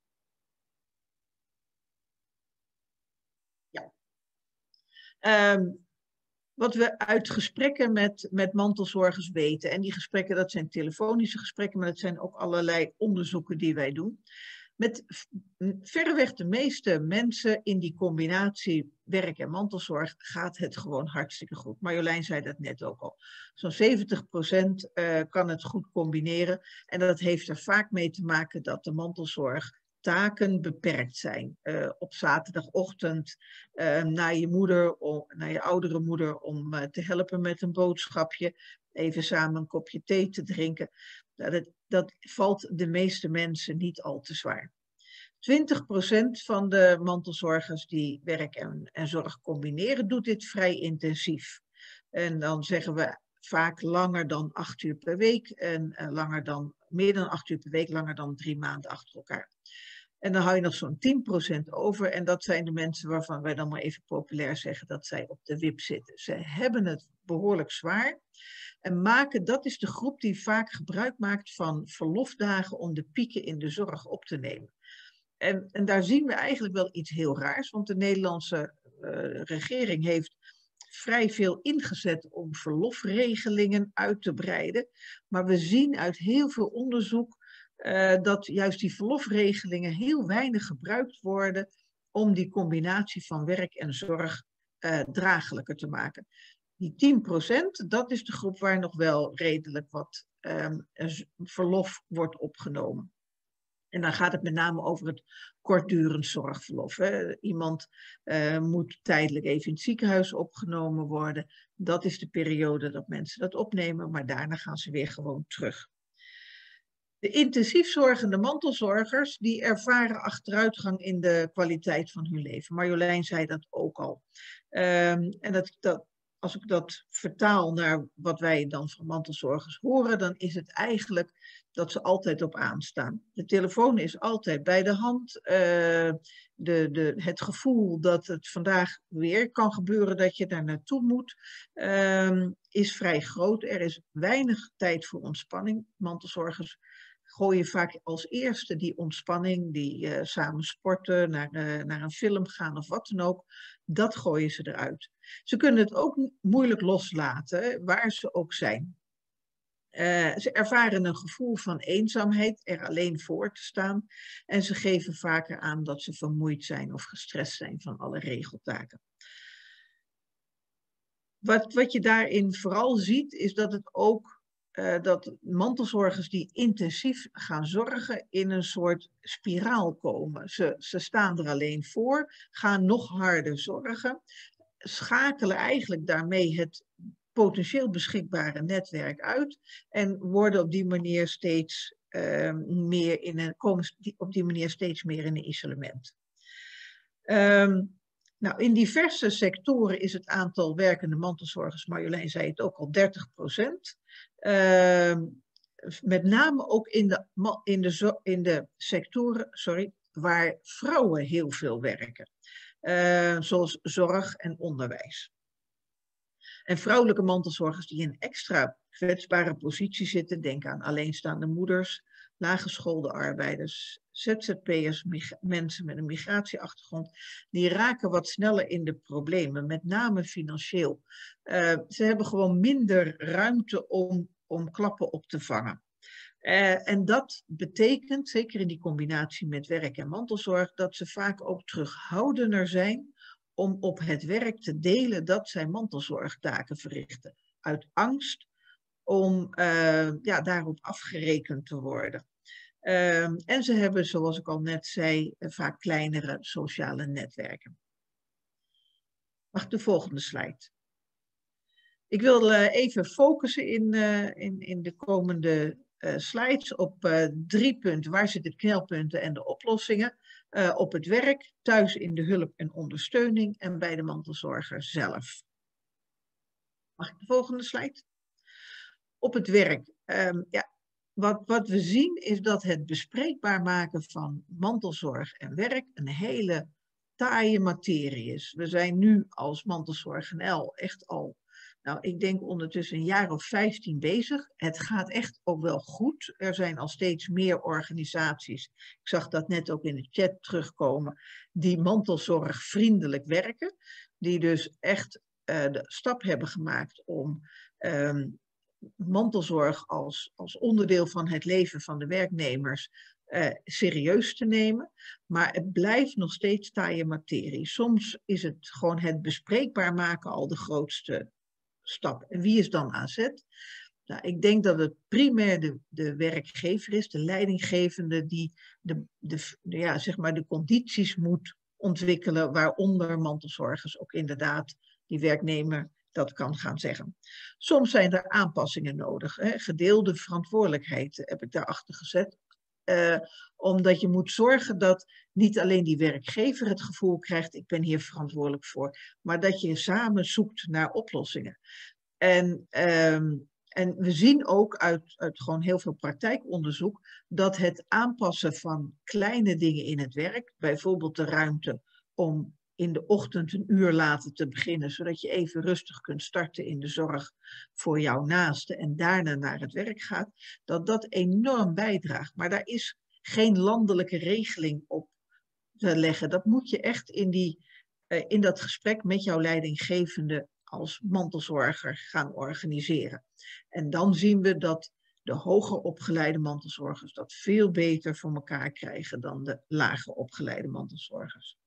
Ja. Wat we uit gesprekken met mantelzorgers weten, en die gesprekken dat zijn telefonische gesprekken, maar dat zijn ook allerlei onderzoeken die wij doen. Met verreweg de meeste mensen in die combinatie werk en mantelzorg gaat het gewoon hartstikke goed. Marjolein zei dat net ook al. Zo'n 70% kan het goed combineren. En dat heeft er vaak mee te maken dat de mantelzorgtaken beperkt zijn. Op zaterdagochtend naar je moeder, naar je oudere moeder om te helpen met een boodschapje. Even samen een kopje thee te drinken. Dat valt de meeste mensen niet al te zwaar. 20% van de mantelzorgers die werk en zorg combineren, doet dit vrij intensief. En dan zeggen we vaak langer dan 8 uur per week en meer dan 8 uur per week, langer dan 3 maanden achter elkaar. En dan hou je nog zo'n 10% over. En dat zijn de mensen waarvan wij dan maar even populair zeggen dat zij op de wip zitten. Ze hebben het behoorlijk zwaar. En dat is de groep die vaak gebruik maakt van verlofdagen om de pieken in de zorg op te nemen. En daar zien we eigenlijk wel iets heel raars. Want de Nederlandse regering heeft vrij veel ingezet om verlofregelingen uit te breiden. Maar we zien uit heel veel onderzoek dat juist die verlofregelingen heel weinig gebruikt worden om die combinatie van werk en zorg draaglijker te maken. Die 10%, dat is de groep waar nog wel redelijk wat verlof wordt opgenomen. En dan gaat het met name over het kortdurend zorgverlof. Hè. Iemand moet tijdelijk even in het ziekenhuis opgenomen worden. Dat is de periode dat mensen dat opnemen, maar daarna gaan ze weer gewoon terug. De intensief zorgende mantelzorgers, die ervaren achteruitgang in de kwaliteit van hun leven. Marjolein zei dat ook al. En als ik dat vertaal naar wat wij dan van mantelzorgers horen, dan is het eigenlijk dat ze altijd op aanstaan. De telefoon is altijd bij de hand. Het gevoel dat het vandaag weer kan gebeuren dat je daar naartoe moet, is vrij groot. Er is weinig tijd voor ontspanning. Mantelzorgers gooien vaak als eerste die ontspanning, die samen sporten, naar een film gaan of wat dan ook, dat gooien ze eruit. Ze kunnen het ook moeilijk loslaten, waar ze ook zijn. Ze ervaren een gevoel van eenzaamheid, er alleen voor te staan. En ze geven vaker aan dat ze vermoeid zijn of gestrest zijn van alle regeltaken. Wat je daarin vooral ziet, is dat het ook dat mantelzorgers die intensief gaan zorgen in een soort spiraal komen. Ze staan er alleen voor, gaan nog harder zorgen, schakelen eigenlijk daarmee het potentieel beschikbare netwerk uit en worden op die manier steeds meer in een isolement. Nou, in diverse sectoren is het aantal werkende mantelzorgers, Marjolein zei het ook al, 30%. Met name ook in de sectoren waar vrouwen heel veel werken. Zoals zorg en onderwijs. En vrouwelijke mantelzorgers die in een extra kwetsbare positie zitten, denk aan alleenstaande moeders, laaggeschoolde arbeiders, ZZP'ers, mensen met een migratieachtergrond, die raken wat sneller in de problemen, met name financieel. Ze hebben gewoon minder ruimte om klappen op te vangen. En dat betekent, zeker in die combinatie met werk en mantelzorg, dat ze vaak ook terughoudender zijn om op het werk te delen dat zij mantelzorgtaken verrichten. Uit angst om daarop afgerekend te worden. En ze hebben, zoals ik al net zei, vaak kleinere sociale netwerken. Mag ik de volgende slide? Ik wil even focussen in de komende slides op 3 punten. Waar zitten de knelpunten en de oplossingen? Op het werk, thuis in de hulp en ondersteuning en bij de mantelzorger zelf. Mag ik de volgende slide? Op het werk. Wat we zien is dat het bespreekbaar maken van mantelzorg en werk een hele taaie materie is. We zijn nu als Mantelzorg NL echt al, ik denk ondertussen een jaar of 15 bezig. Het gaat echt ook wel goed. Er zijn al steeds meer organisaties, ik zag dat net ook in de chat terugkomen, die mantelzorgvriendelijk werken. Die dus echt de stap hebben gemaakt om mantelzorg als onderdeel van het leven van de werknemers serieus te nemen. Maar het blijft nog steeds taaie materie. Soms is het gewoon het bespreekbaar maken al de grootste stap. En wie is dan aan zet? Nou, ik denk dat het primair de werkgever is, de leidinggevende, die zeg maar de condities moet ontwikkelen, waaronder mantelzorgers ook inderdaad die werknemer dat kan gaan zeggen. Soms zijn er aanpassingen nodig. Hè? Gedeelde verantwoordelijkheid heb ik daarachter gezet. Omdat je moet zorgen dat niet alleen die werkgever het gevoel krijgt, ik ben hier verantwoordelijk voor, maar dat je samen zoekt naar oplossingen. En we zien ook uit gewoon heel veel praktijkonderzoek dat het aanpassen van kleine dingen in het werk, bijvoorbeeld de ruimte om in de ochtend een uur later te beginnen, zodat je even rustig kunt starten in de zorg voor jouw naaste en daarna naar het werk gaat, dat enorm bijdraagt. Maar daar is geen landelijke regeling op te leggen. Dat moet je echt in dat gesprek met jouw leidinggevende als mantelzorger gaan organiseren. En dan zien we dat de hoger opgeleide mantelzorgers dat veel beter voor elkaar krijgen dan de lager opgeleide mantelzorgers.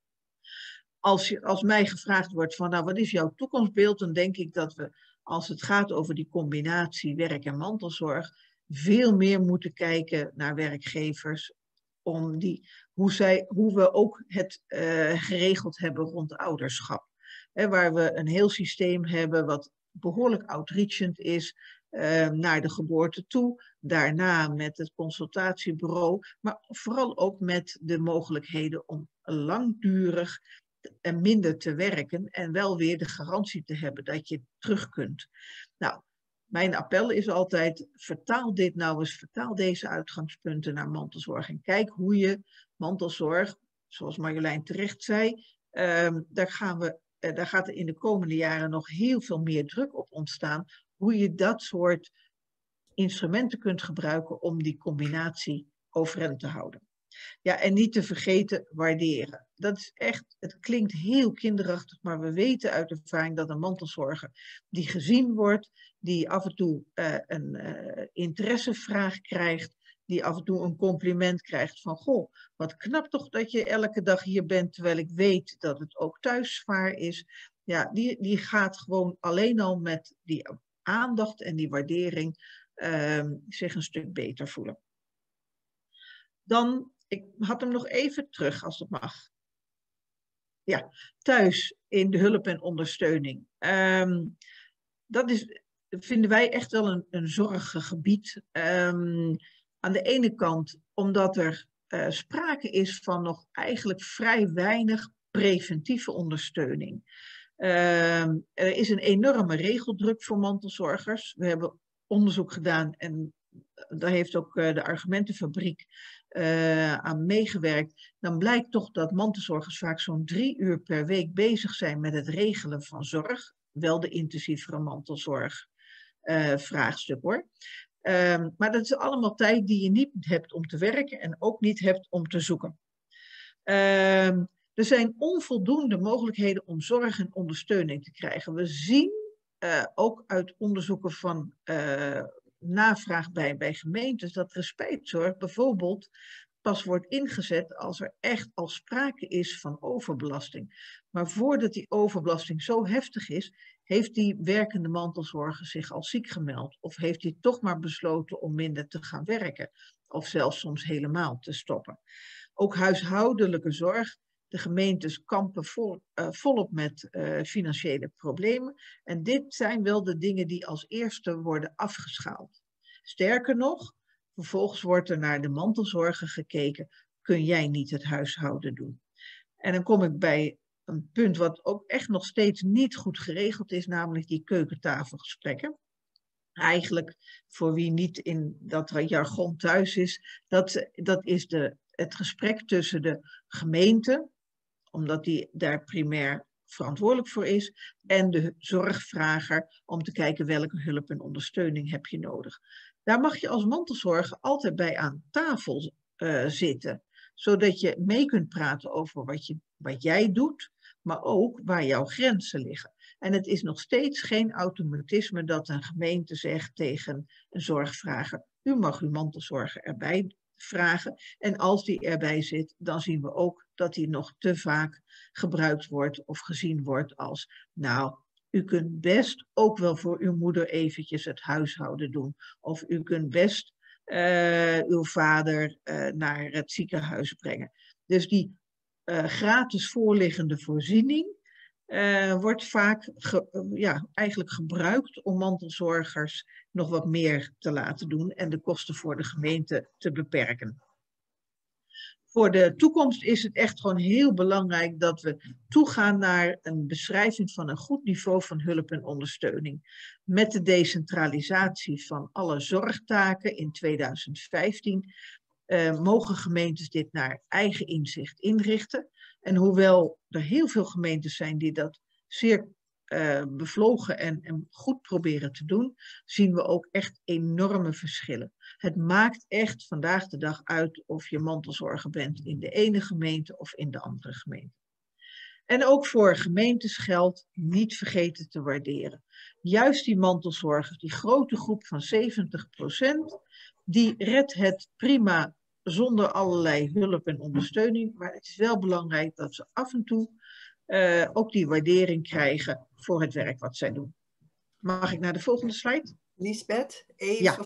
Als mij gevraagd wordt van, nou, wat is jouw toekomstbeeld, dan denk ik dat we, als het gaat over die combinatie werk en mantelzorg, veel meer moeten kijken naar werkgevers om hoe we ook het geregeld hebben rond ouderschap. Waar we een heel systeem hebben wat behoorlijk outreachend is naar de geboorte toe. Daarna met het consultatiebureau, maar vooral ook met de mogelijkheden om langdurig en minder te werken en wel weer de garantie te hebben dat je terug kunt. Nou, mijn appel is altijd, vertaal deze uitgangspunten naar mantelzorg en kijk hoe je mantelzorg, zoals Marjolein terecht zei, daar gaat er in de komende jaren nog heel veel meer druk op ontstaan, hoe je dat soort instrumenten kunt gebruiken om die combinatie overeind te houden. Ja, en niet te vergeten waarderen. Dat is echt, het klinkt heel kinderachtig, maar we weten uit ervaring dat een mantelzorger die gezien wordt, die af en toe een interessevraag krijgt, die af en toe een compliment krijgt van, goh, wat knap toch dat je elke dag hier bent, terwijl ik weet dat het ook thuis zwaar is. Ja, die gaat gewoon alleen al met die aandacht en die waardering zich een stuk beter voelen. Dan, ik had hem nog even terug, als het mag. Ja, thuis in de hulp en ondersteuning. Dat vinden wij echt wel een zorggebied. Aan de ene kant omdat er sprake is van nog eigenlijk vrij weinig preventieve ondersteuning. Er is een enorme regeldruk voor mantelzorgers. We hebben onderzoek gedaan en daar heeft ook de Argumentenfabriek aan meegewerkt. Dan blijkt toch dat mantelzorgers vaak zo'n 3 uur per week bezig zijn met het regelen van zorg. Wel de intensievere mantelzorg vraagstuk hoor. Maar dat is allemaal tijd die je niet hebt om te werken en ook niet hebt om te zoeken. Er zijn onvoldoende mogelijkheden om zorg en ondersteuning te krijgen. We zien ook uit onderzoeken van navraag bij gemeentes dat respijtzorg bijvoorbeeld pas wordt ingezet als er echt al sprake is van overbelasting. Maar voordat die overbelasting zo heftig is, heeft die werkende mantelzorger zich al ziek gemeld of heeft hij toch maar besloten om minder te gaan werken of zelfs soms helemaal te stoppen. Ook huishoudelijke zorg. De gemeentes kampen volop met financiële problemen. En dit zijn wel de dingen die als eerste worden afgeschaald. Sterker nog, vervolgens wordt er naar de mantelzorger gekeken. Kun jij niet het huishouden doen? En dan kom ik bij een punt wat ook echt nog steeds niet goed geregeld is, namelijk die keukentafelgesprekken. Eigenlijk, voor wie niet in dat jargon thuis is, dat is het gesprek tussen de gemeente, omdat die daar primair verantwoordelijk voor is, en de zorgvrager om te kijken welke hulp en ondersteuning heb je nodig. Daar mag je als mantelzorger altijd bij aan tafel zitten, zodat je mee kunt praten over wat jij doet, maar ook waar jouw grenzen liggen. En het is nog steeds geen automatisme dat een gemeente zegt tegen een zorgvrager, u mag uw mantelzorger erbij vragen. En als die erbij zit, dan zien we ook dat die nog te vaak gebruikt wordt of gezien wordt als, nou, u kunt best ook wel voor uw moeder eventjes het huishouden doen. Of u kunt best uw vader naar het ziekenhuis brengen. Dus die gratis voorliggende voorziening wordt vaak eigenlijk gebruikt om mantelzorgers nog wat meer te laten doen en de kosten voor de gemeente te beperken. Voor de toekomst is het echt gewoon heel belangrijk dat we toegaan naar een beschrijving van een goed niveau van hulp en ondersteuning. Met de decentralisatie van alle zorgtaken in 2015 mogen gemeentes dit naar eigen inzicht inrichten. En hoewel er heel veel gemeentes zijn die dat zeer bevlogen en goed proberen te doen, zien we ook echt enorme verschillen. Het maakt echt vandaag de dag uit of je mantelzorger bent in de ene gemeente of in de andere gemeente. En ook voor gemeentes geldt niet vergeten te waarderen. Juist die mantelzorgers, die grote groep van 70%, die redt het prima zonder allerlei hulp en ondersteuning. Maar het is wel belangrijk dat ze af en toe ook die waardering krijgen voor het werk wat zij doen. Mag ik naar de volgende slide? Liesbeth, even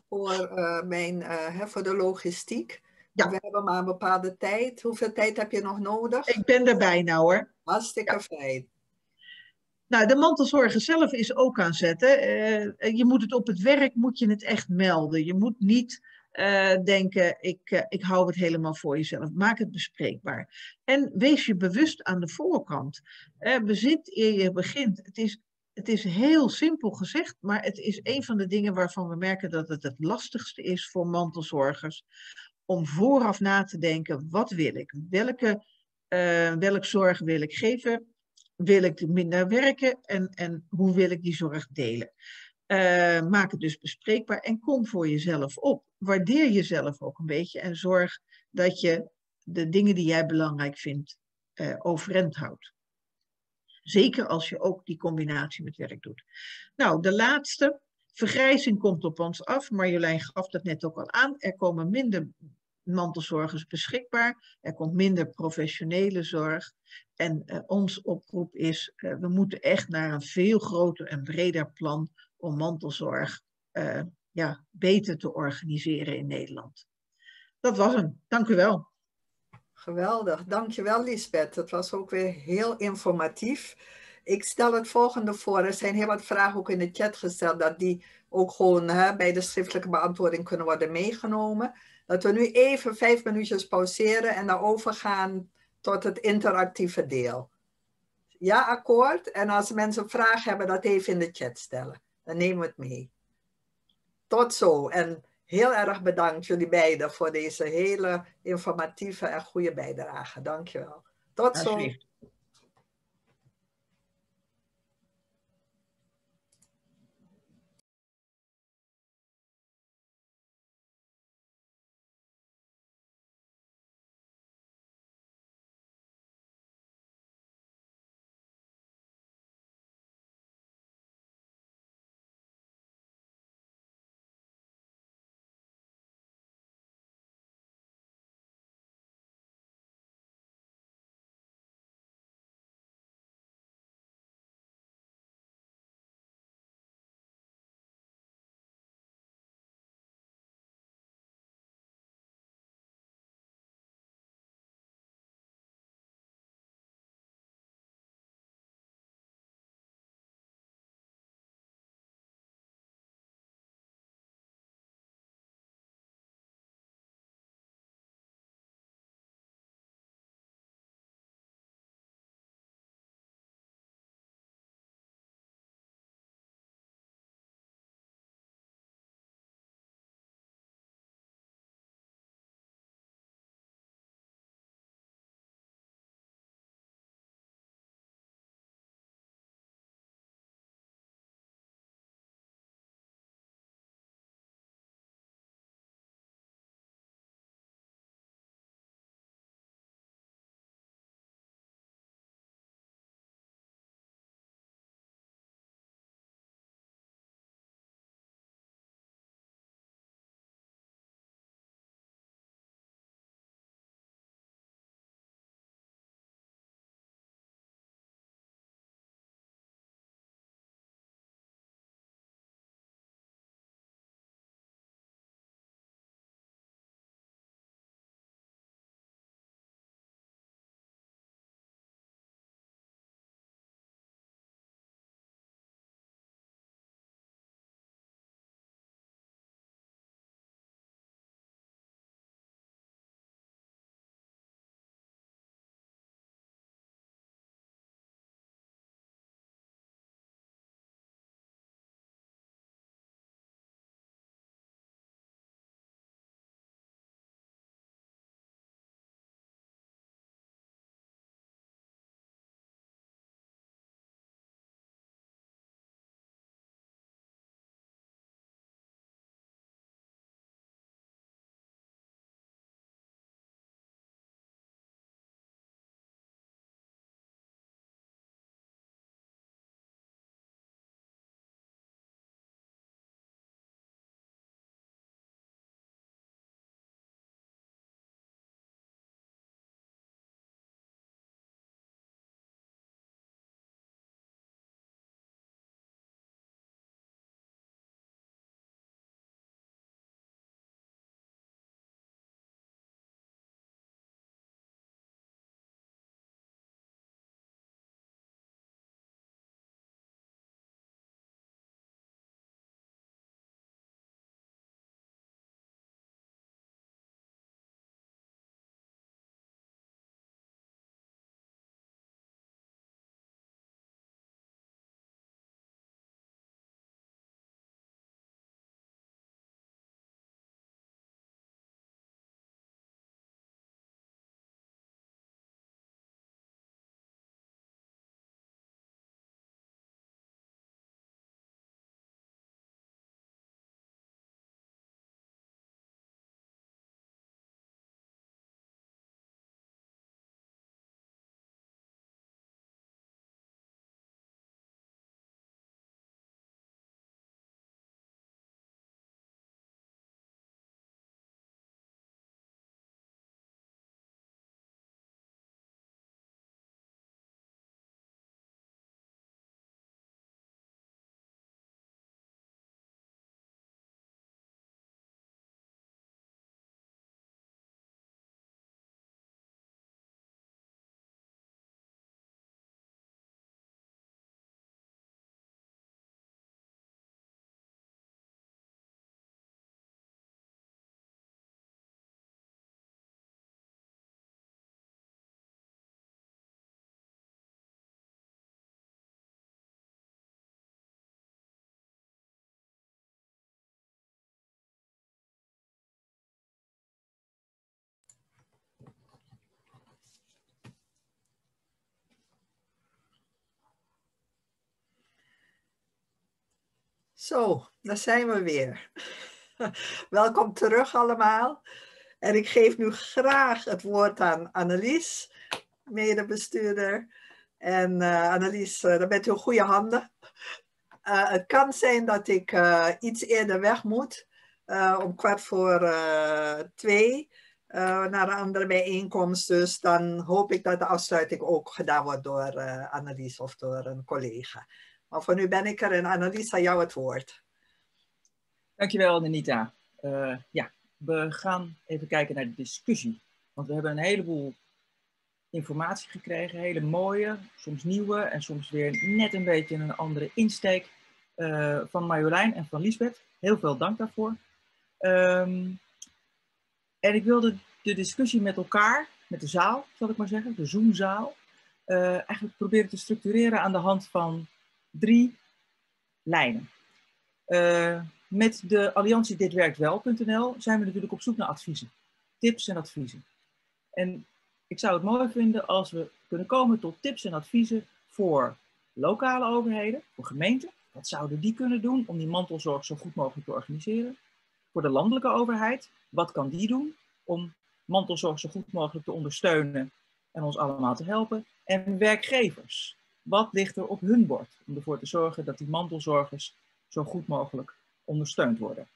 voor de logistiek. Ja. We hebben maar een bepaalde tijd. Hoeveel tijd heb je nog nodig? Ik ben erbij nou hoor. Hartstikke fijn. Nou, de mantelzorger zelf is ook aan zetten. Je moet het op het werk moet je het echt melden. Je moet niet denken, ik hou het helemaal voor jezelf. Maak het bespreekbaar. En wees je bewust aan de voorkant. Bezit eer je begint. Het is heel simpel gezegd, maar het is een van de dingen waarvan we merken dat het het lastigste is voor mantelzorgers. Om vooraf na te denken, wat wil ik? Welk zorg wil ik geven? Wil ik minder werken en hoe wil ik die zorg delen? Maak het dus bespreekbaar en kom voor jezelf op. Waardeer jezelf ook een beetje en zorg dat je de dingen die jij belangrijk vindt overeind houdt. Zeker als je ook die combinatie met werk doet. Nou, de laatste. Vergrijzing komt op ons af. Marjolein gaf dat net ook al aan. Er komen minder mantelzorgers beschikbaar. Er komt minder professionele zorg. En ons oproep is, we moeten echt naar een veel groter en breder plan om mantelzorg beter te organiseren in Nederland. Dat was hem. Dank u wel. Geweldig. Dankjewel Liesbeth. Het was ook weer heel informatief. Ik stel het volgende voor. Er zijn heel wat vragen ook in de chat gesteld, dat die ook gewoon bij de schriftelijke beantwoording kunnen worden meegenomen. Dat we nu even 5 minuutjes pauzeren en dan overgaan tot het interactieve deel. Ja, akkoord. En als mensen vragen hebben, dat even in de chat stellen. Dan nemen we het mee. Tot zo. En heel erg bedankt jullie beiden voor deze hele informatieve en goede bijdrage. Dankjewel. Tot zo. Zo, daar zijn we weer. Welkom terug allemaal. En ik geef nu graag het woord aan Annelies, medebestuurder. En Annelies, dan bent u in goede handen. Het kan zijn dat ik iets eerder weg moet, om 2:15, naar een andere bijeenkomst. Dus dan hoop ik dat de afsluiting ook gedaan wordt door Annelies of door een collega. Maar voor nu ben ik er en Annelies, aan jou het woord. Dankjewel, Anita. Ja, we gaan even kijken naar de discussie. Want we hebben een heleboel informatie gekregen, hele mooie, soms nieuwe en soms weer net een beetje een andere insteek van Marjolein en van Liesbeth. Heel veel dank daarvoor. En ik wilde de discussie met elkaar, met de zaal, zal ik maar zeggen, de Zoomzaal, eigenlijk proberen te structureren aan de hand van 3 lijnen. Met de alliantie ditwerktwel.nl zijn we natuurlijk op zoek naar adviezen, tips en adviezen. En ik zou het mooi vinden als we kunnen komen tot tips en adviezen voor lokale overheden, voor gemeenten. Wat zouden die kunnen doen om die mantelzorg zo goed mogelijk te organiseren? Voor de landelijke overheid, wat kan die doen om mantelzorg zo goed mogelijk te ondersteunen en ons allemaal te helpen? En werkgevers, wat ligt er op hun bord om ervoor te zorgen dat die mantelzorgers zo goed mogelijk ondersteund worden?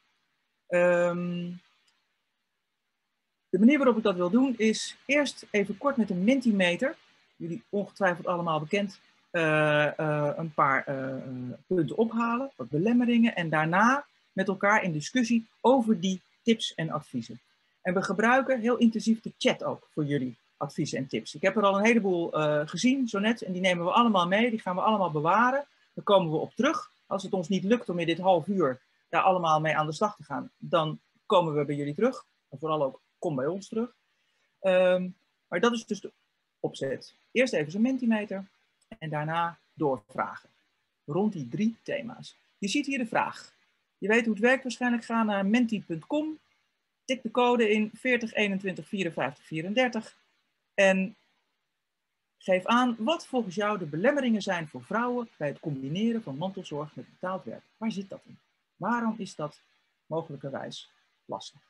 De manier waarop ik dat wil doen is eerst even kort met een Mentimeter, jullie ongetwijfeld allemaal bekend, een paar punten ophalen, wat belemmeringen en daarna met elkaar in discussie over die tips en adviezen. En we gebruiken heel intensief de chat ook voor jullie adviezen en tips. Ik heb er al een heleboel gezien, zo net, en die nemen we allemaal mee, die gaan we allemaal bewaren. Daar komen we op terug. Als het ons niet lukt om in dit half uur daar allemaal mee aan de slag te gaan, dan komen we bij jullie terug. En vooral ook, kom bij ons terug. Maar dat is dus de opzet. Eerst even zo'n Mentimeter en daarna doorvragen. Rond die 3 thema's. Je ziet hier de vraag. Je weet hoe het werkt waarschijnlijk. Ga naar menti.com. Tik de code in 40 21 54 34. En geef aan wat volgens jou de belemmeringen zijn voor vrouwen bij het combineren van mantelzorg met betaald werk. Waar zit dat in? Waarom is dat mogelijkerwijs lastig?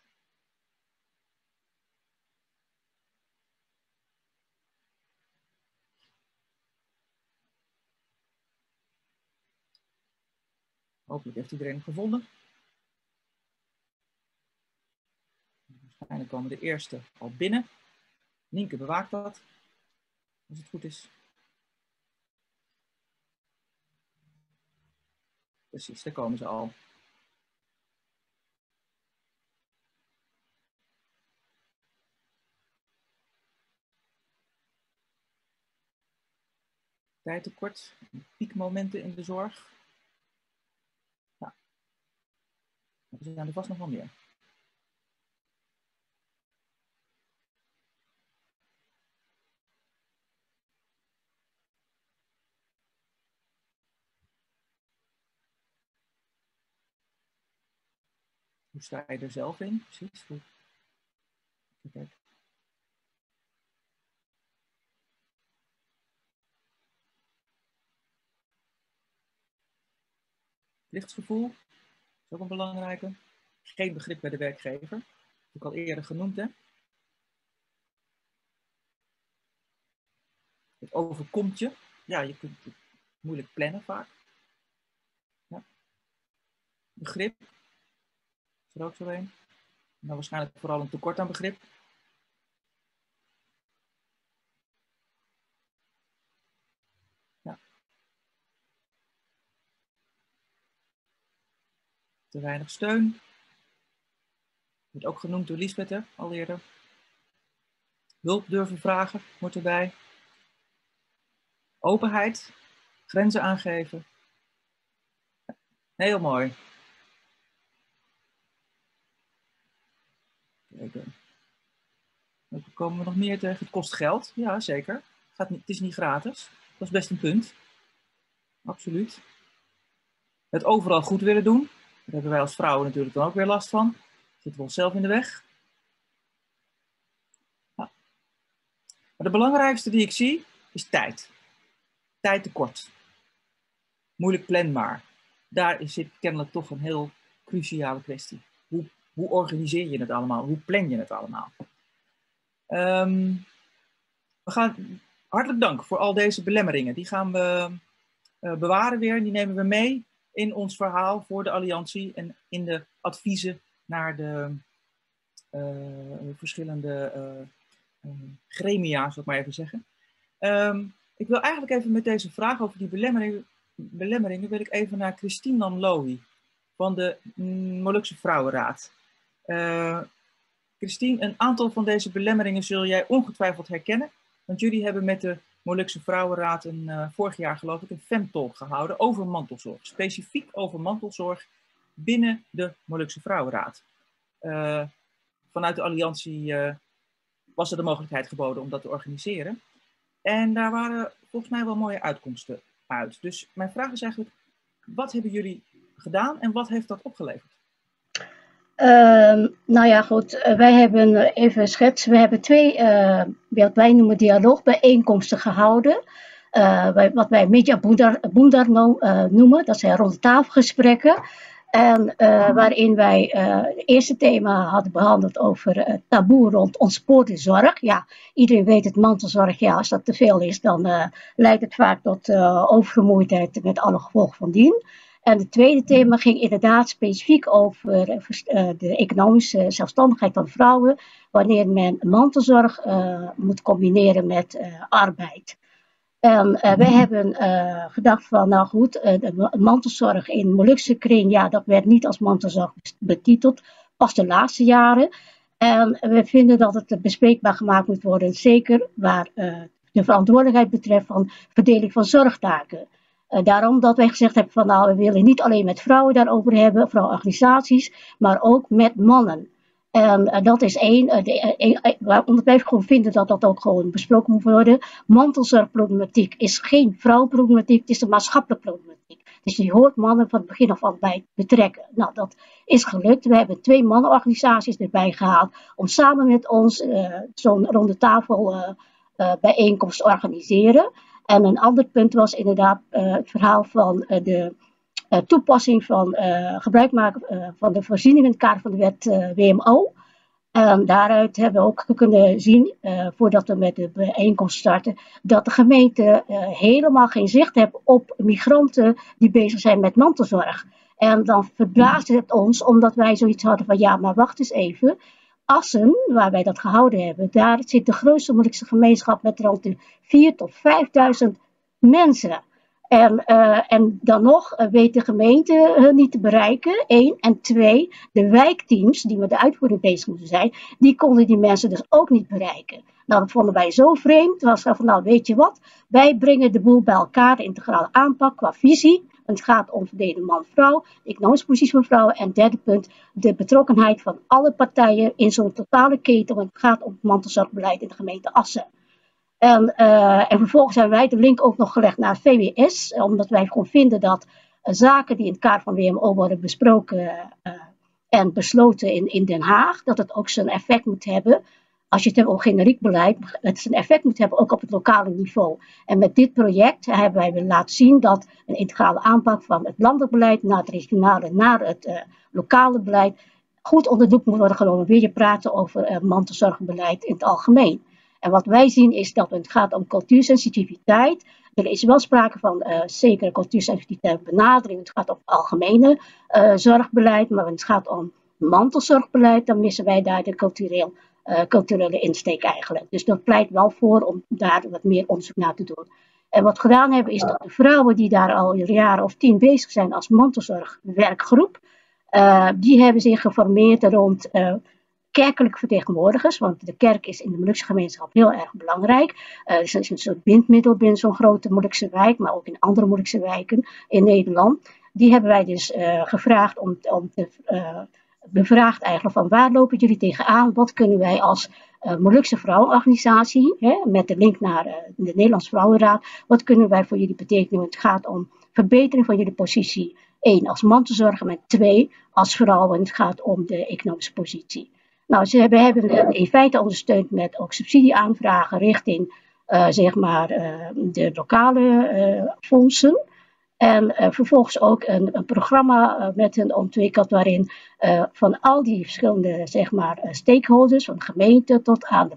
Hopelijk heeft iedereen hem gevonden. Waarschijnlijk komen de eerste al binnen. Nienke bewaakt dat, als het goed is. Precies, daar komen ze al. Tijdtekort, piekmomenten in de zorg. Ja. Er zijn er vast nog wel meer. Hoe sta je er zelf in? Precies. Kijk. Plichtsgevoel is ook een belangrijke. Geen begrip bij de werkgever. Dat heb ik al eerder genoemd, hè? Het overkomt je. Ja, je kunt het moeilijk plannen vaak. Ja. Begrip is er ook zo een. Nou, waarschijnlijk vooral een tekort aan begrip. Ja. Te weinig steun. Wordt ook genoemd door Liesbeth al eerder. Hulp durven vragen hoort erbij. Openheid. Grenzen aangeven. Ja. Heel mooi. Kijken. Dan komen we nog meer tegen. Het kost geld. Ja, zeker. Het is niet gratis. Dat is best een punt. Absoluut. Het overal goed willen doen. Daar hebben wij als vrouwen natuurlijk dan ook weer last van. Zitten we onszelf in de weg. Ja. Maar de belangrijkste die ik zie is tijd. Tijdtekort. Moeilijk planbaar. daar zit kennelijk toch een heel cruciale kwestie. Hoe organiseer je het allemaal? Hoe plan je het allemaal? We gaan hartelijk dank voor al deze belemmeringen. Die gaan we bewaren weer. Die nemen we mee in ons verhaal voor de Alliantie en in de adviezen naar de verschillende gremia, zal ik maar even zeggen. Ik wil eigenlijk even met deze vraag over die belemmeringen wil ik even naar Christine Nanlohi van de Molukse Vrouwenraad. Christine, een aantal van deze belemmeringen zul jij ongetwijfeld herkennen, want jullie hebben met de Molukse Vrouwenraad vorig jaar geloof ik een femtalk gehouden over mantelzorg. Specifiek over mantelzorg binnen de Molukse Vrouwenraad. Vanuit de Alliantie was er de mogelijkheid geboden om dat te organiseren. En daar waren volgens mij wel mooie uitkomsten uit. Dus mijn vraag is eigenlijk, wat hebben jullie gedaan en wat heeft dat opgeleverd? Nou ja, goed. Wij hebben even schets. We hebben 2, wat wij noemen dialoogbijeenkomsten gehouden. Wat wij Media Boendar noemen. Dat zijn ronde tafelgesprekken. En waarin wij het eerste thema hadden behandeld over taboe rond ontspoorde zorg. Ja, iedereen weet het, mantelzorg, ja, als dat te veel is, dan leidt het vaak tot oververmoeidheid met alle gevolgen van dien. En het tweede thema ging inderdaad specifiek over de economische zelfstandigheid van vrouwen, wanneer men mantelzorg moet combineren met arbeid. En wij hebben gedacht van, nou goed, de mantelzorg in Molukse kring, ja, dat werd niet als mantelzorg betiteld, pas de laatste jaren. En we vinden dat het bespreekbaar gemaakt moet worden, zeker waar de verantwoordelijkheid betreft van verdeling van zorgtaken. Daarom dat wij gezegd hebben van, nou, we willen niet alleen met vrouwen daarover hebben, vrouwenorganisaties, maar ook met mannen. En dat is omdat wij gewoon vinden dat dat ook gewoon besproken moet worden. Mantelzorgproblematiek is geen vrouwenproblematiek, het is een maatschappelijke problematiek. Dus je hoort mannen van het begin af aan bij betrekken. Nou, dat is gelukt. We hebben 2 mannenorganisaties erbij gehaald om samen met ons zo'n ronde tafel bijeenkomst te organiseren. En een ander punt was inderdaad het verhaal van de toepassing van gebruik maken van de voorzieningen in het kader van de wet WMO. En daaruit hebben we ook kunnen zien, voordat we met de bijeenkomst starten, dat de gemeente helemaal geen zicht heeft op migranten die bezig zijn met mantelzorg. En dan verbaasde het ons, omdat wij zoiets hadden van, ja, maar wacht eens even. Assen, waar wij dat gehouden hebben, daar zit de grootste Molukse gemeenschap met rond de 4.000 tot 5.000 mensen. En dan nog weet de gemeente hun niet te bereiken, 1. En 2, de wijkteams die met de uitvoering bezig moeten zijn, die konden die mensen dus ook niet bereiken. Nou, dat vonden wij zo vreemd. Het was van, nou, weet je wat, wij brengen de boel bij elkaar, de integrale aanpak qua visie. Het gaat om verdeling man-vrouw, de economische positie van vrouwen. En derde punt, de betrokkenheid van alle partijen in zo'n totale keten. Want het gaat om het mantelzorgbeleid in de gemeente Assen. En vervolgens hebben wij de link ook nog gelegd naar VWS. Omdat wij gewoon vinden dat zaken die in het kader van WMO worden besproken en besloten in Den Haag, dat het ook zijn effect moet hebben. Als je het hebt over generiek beleid, het zijn effect moet hebben ook op het lokale niveau. En met dit project hebben wij willen laten zien dat een integrale aanpak van het landelijk beleid naar het regionale, naar het lokale beleid goed onder de loep moet worden genomen. Weer je praten over mantelzorgbeleid in het algemeen. En wat wij zien is dat het gaat om cultuursensitiviteit. Er is wel sprake van zekere cultuursensitiviteit benadering. Het gaat om algemene zorgbeleid, maar als het gaat om mantelzorgbeleid, dan missen wij daar de culturele insteek eigenlijk. Dus dat pleit wel voor om daar wat meer onderzoek naar te doen. En wat we gedaan hebben is dat de vrouwen die daar al een jaar of 10 bezig zijn als mantelzorgwerkgroep, die hebben zich geformeerd rond kerkelijke vertegenwoordigers, want de kerk is in de Molukse gemeenschap heel erg belangrijk. Er is een soort bindmiddel binnen zo'n grote Molukse wijk, maar ook in andere Molukse wijken in Nederland. Die hebben wij dus gevraagd om te bevraagd eigenlijk van waar lopen jullie tegenaan? Wat kunnen wij als Molukse vrouwenorganisatie, met de link naar de Nederlandse Vrouwenraad, wat kunnen wij voor jullie betekenen? Want het gaat om verbetering van jullie positie. 1 als mantelzorger, maar 2 als vrouw. En het gaat om de economische positie. Nou, ze hebben in feite ondersteund met ook subsidieaanvragen richting zeg maar de lokale fondsen. En vervolgens ook een programma met hen ontwikkeld waarin van al die verschillende zeg maar, stakeholders, van de gemeente tot aan de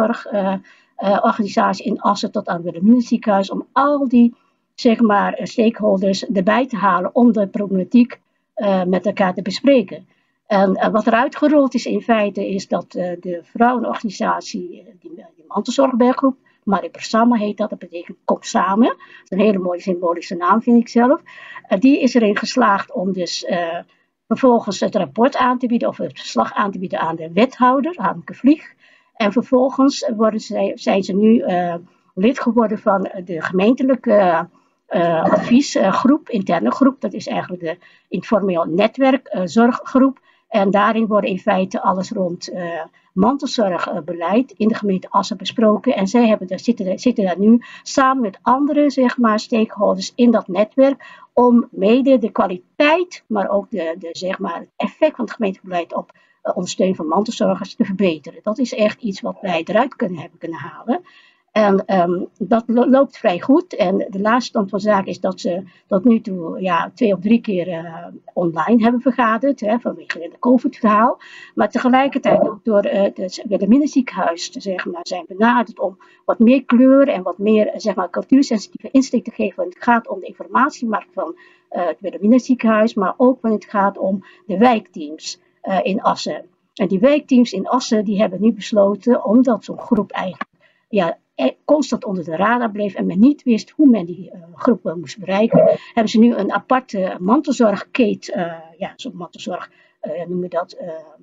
mantelzorgorganisatie in Assen tot aan het Wilhelmina ziekenhuis, om al die zeg maar, stakeholders erbij te halen om de problematiek met elkaar te bespreken. En wat eruit gerold is in feite is dat de vrouwenorganisatie, die mantelzorgwerkgroep, Mari Bersama heet dat betekent kom samen. Dat is een hele mooie symbolische naam vind ik zelf. Die is erin geslaagd om dus vervolgens het rapport aan te bieden of het verslag aan te bieden aan de wethouder, Hanneke Vlieg. En vervolgens zijn ze nu lid geworden van de gemeentelijke adviesgroep, interne groep. Dat is eigenlijk de informeel netwerkzorggroep. En daarin worden in feite alles rond mantelzorgbeleid in de gemeente Assen besproken. En zij zitten daar nu samen met andere zeg maar, stakeholders in dat netwerk om mede de kwaliteit, maar ook zeg maar, het effect van het gemeentebeleid op ondersteuning van mantelzorgers te verbeteren. Dat is echt iets wat wij eruit hebben kunnen halen. En dat loopt vrij goed. En de laatste stand van zaken is dat ze tot nu toe 2 of 3 keer online hebben vergaderd. Vanwege het COVID-verhaal. Maar tegelijkertijd ook door het Wilhelmina ziekenhuis zeg maar, zijn benaderd om wat meer kleur en wat meer zeg maar, cultuursensitieve insteek te geven. Het gaat om de informatiemarkt van het Wilhelmina ziekenhuis. Maar ook wanneer het gaat om de wijkteams in Assen. En die wijkteams in Assen die hebben nu besloten, omdat zo'n groep eigenlijk constant onder de radar bleef en men niet wist hoe men die groep moest bereiken, hebben ze nu een aparte mantelzorgketen, zo'n mantelzorg, noemen we dat,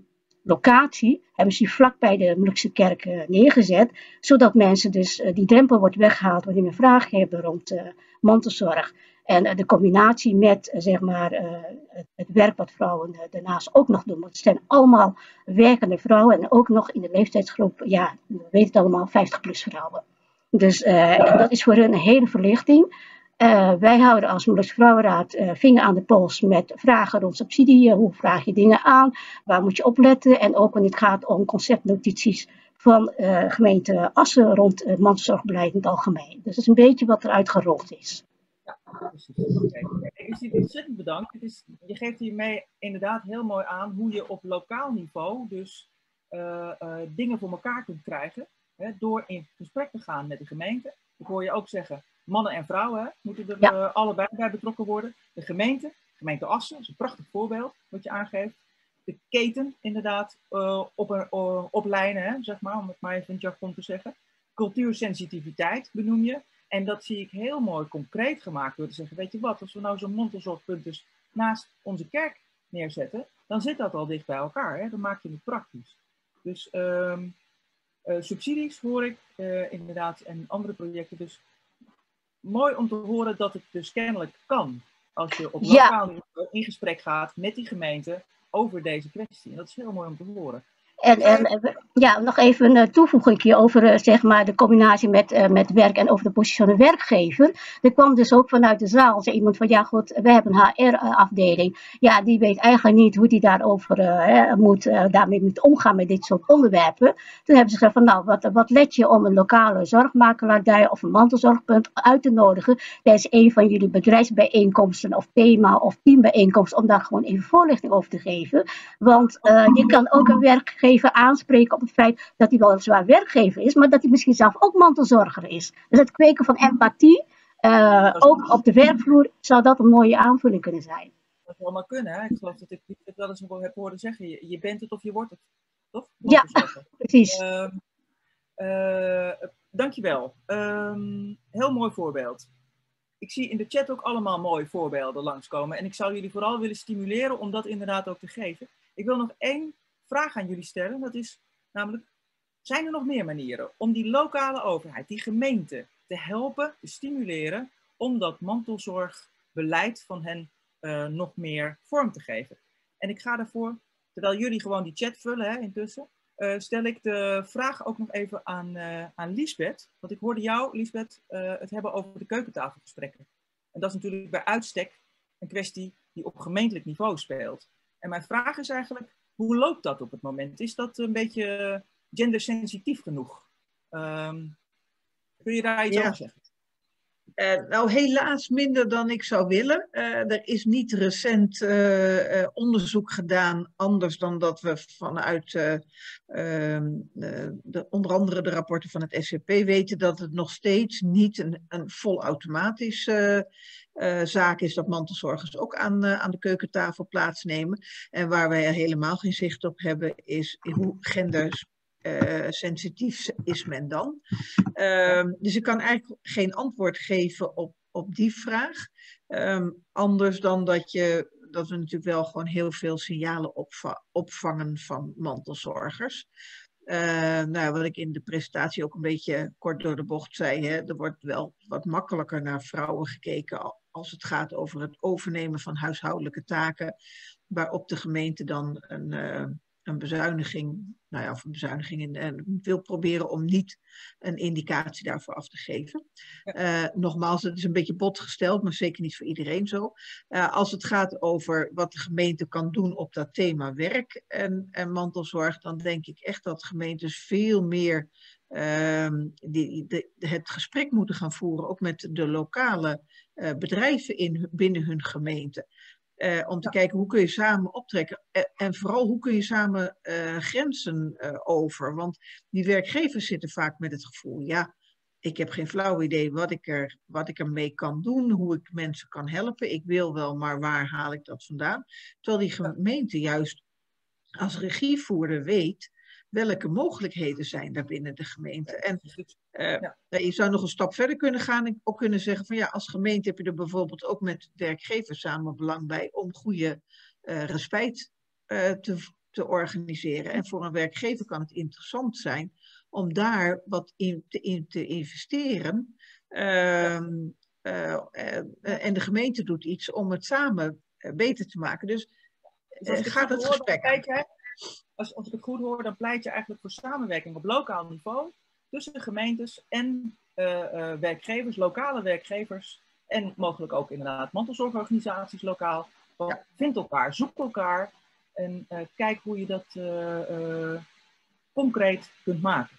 locatie, hebben ze die vlak bij de Molukse kerk neergezet, zodat mensen dus, die drempel wordt weggehaald wanneer men vragen hebben rond mantelzorg. En de combinatie met zeg maar, het werk wat vrouwen daarnaast ook nog doen. Want het zijn allemaal werkende vrouwen en ook nog in de leeftijdsgroep, we weten het allemaal, 50-plus vrouwen. Dus dat is voor hen een hele verlichting. Wij houden als Molukse Vrouwenraad vinger aan de pols met vragen rond subsidie. Hoe vraag je dingen aan? Waar moet je op letten? En ook wanneer het gaat om conceptnotities van gemeente Assen rond het mantelzorgbeleid in het algemeen. Dus dat is een beetje wat eruit gerold is. Ja, precies. Okay. Ik ontzettend bedankt. Je geeft hiermee inderdaad heel mooi aan hoe je op lokaal niveau dus dingen voor elkaar kunt krijgen. Hè, door in gesprek te gaan met de gemeente. Ik hoor je ook zeggen, mannen en vrouwen moeten er allebei bij betrokken worden. De gemeente Assen, dat is een prachtig voorbeeld wat je aangeeft. De keten inderdaad op lijnen, zeg maar, om het maar even in jargon te zeggen. Cultuursensitiviteit benoem je. En dat zie ik heel mooi concreet gemaakt door te zeggen, weet je wat, als we nou zo'n mantelzorgpunt dus naast onze kerk neerzetten, dan zit dat al dicht bij elkaar. Hè? Dan maak je het praktisch. Dus subsidies hoor ik inderdaad en andere projecten. Dus mooi om te horen dat het dus kennelijk kan. Als je op lokaal niveau in gesprek gaat met die gemeente over deze kwestie. En dat is heel mooi om te horen. En nog even een toevoeging over zeg maar, de combinatie met werk en over de positie van de werkgever. Er kwam dus ook vanuit de zaal, zei iemand van we hebben een HR-afdeling. Ja, die weet eigenlijk niet hoe die daarover daarmee moet omgaan met dit soort onderwerpen. Toen hebben ze gezegd van wat let je om een lokale zorgmakelaardij of een mantelzorgpunt uit te nodigen tijdens een van jullie bedrijfsbijeenkomsten of thema of teambijeenkomsten om daar gewoon even voorlichting over te geven. Want je kan ook een werkgever aanspreken op het feit dat hij wel een zwaar werkgever is, maar dat hij misschien zelf ook mantelzorger is. Dus het kweken van empathie, ook op de werkvloer, zou dat een mooie aanvulling kunnen zijn. Dat zou maar kunnen, hè? Ik geloof dat ik het wel eens heb horen zeggen, je bent het of je wordt het, toch? Ja, precies. Dankjewel. Heel mooi voorbeeld. Ik zie in de chat ook allemaal mooie voorbeelden langskomen en ik zou jullie vooral willen stimuleren om dat inderdaad ook te geven. Ik wil nog één vraag aan jullie stellen. Dat is namelijk, zijn er nog meer manieren om die lokale overheid, die gemeente, te helpen, te stimuleren om dat mantelzorgbeleid van hen nog meer vorm te geven? En ik ga daarvoor, terwijl jullie gewoon die chat vullen intussen, stel ik de vraag ook nog even aan Liesbeth. Want ik hoorde jou, Liesbeth, het hebben over de keukentafelgesprekken. En dat is natuurlijk bij uitstek een kwestie die op gemeentelijk niveau speelt. En mijn vraag is eigenlijk, hoe loopt dat op het moment? Is dat een beetje gendersensitief genoeg? Kun je daar iets over zeggen? Nou, helaas minder dan ik zou willen. Er is niet recent onderzoek gedaan, anders dan dat we vanuit onder andere de rapporten van het SCP weten dat het nog steeds niet een volautomatische zaak is dat mantelzorgers ook aan de keukentafel plaatsnemen. En waar wij er helemaal geen zicht op hebben is hoe gendersensitief is men dan. Dus ik kan eigenlijk geen antwoord geven op die vraag. Anders dan dat we natuurlijk wel gewoon heel veel signalen opvangen van mantelzorgers. Nou, wat ik in de presentatie ook een beetje kort door de bocht zei, hè, er wordt wel wat makkelijker naar vrouwen gekeken als het gaat over het overnemen van huishoudelijke taken, waarop de gemeente dan een bezuiniging, nou ja, of een bezuiniging wil proberen om niet een indicatie daarvoor af te geven. Nogmaals, het is een beetje bot gesteld, maar zeker niet voor iedereen zo. Als het gaat over wat de gemeente kan doen op dat thema werk en mantelzorg, dan denk ik echt dat gemeentes veel meer het gesprek moeten gaan voeren, ook met de lokale bedrijven binnen hun gemeente. Om te kijken hoe kun je samen optrekken en vooral hoe kun je samen grenzen over. Want die werkgevers zitten vaak met het gevoel, ja, ik heb geen flauw idee wat ik ermee kan doen, hoe ik mensen kan helpen. Ik wil wel, maar waar haal ik dat vandaan? Terwijl die gemeente juist als regievoerder weet welke mogelijkheden zijn daar binnen de gemeente. En je zou nog een stap verder kunnen gaan en ook kunnen zeggen van ja, als gemeente heb je er bijvoorbeeld ook met werkgevers samen belang bij om goede respijt te organiseren. En voor een werkgever kan het interessant zijn om daar wat in te investeren. En de gemeente doet iets om het samen beter te maken. Dus gaat het gesprek aan. Als ik het goed hoor, dan pleit je eigenlijk voor samenwerking op lokaal niveau tussen de gemeentes en werkgevers, lokale werkgevers en mogelijk ook inderdaad mantelzorgorganisaties lokaal. Vind elkaar, zoek elkaar en kijk hoe je dat concreet kunt maken.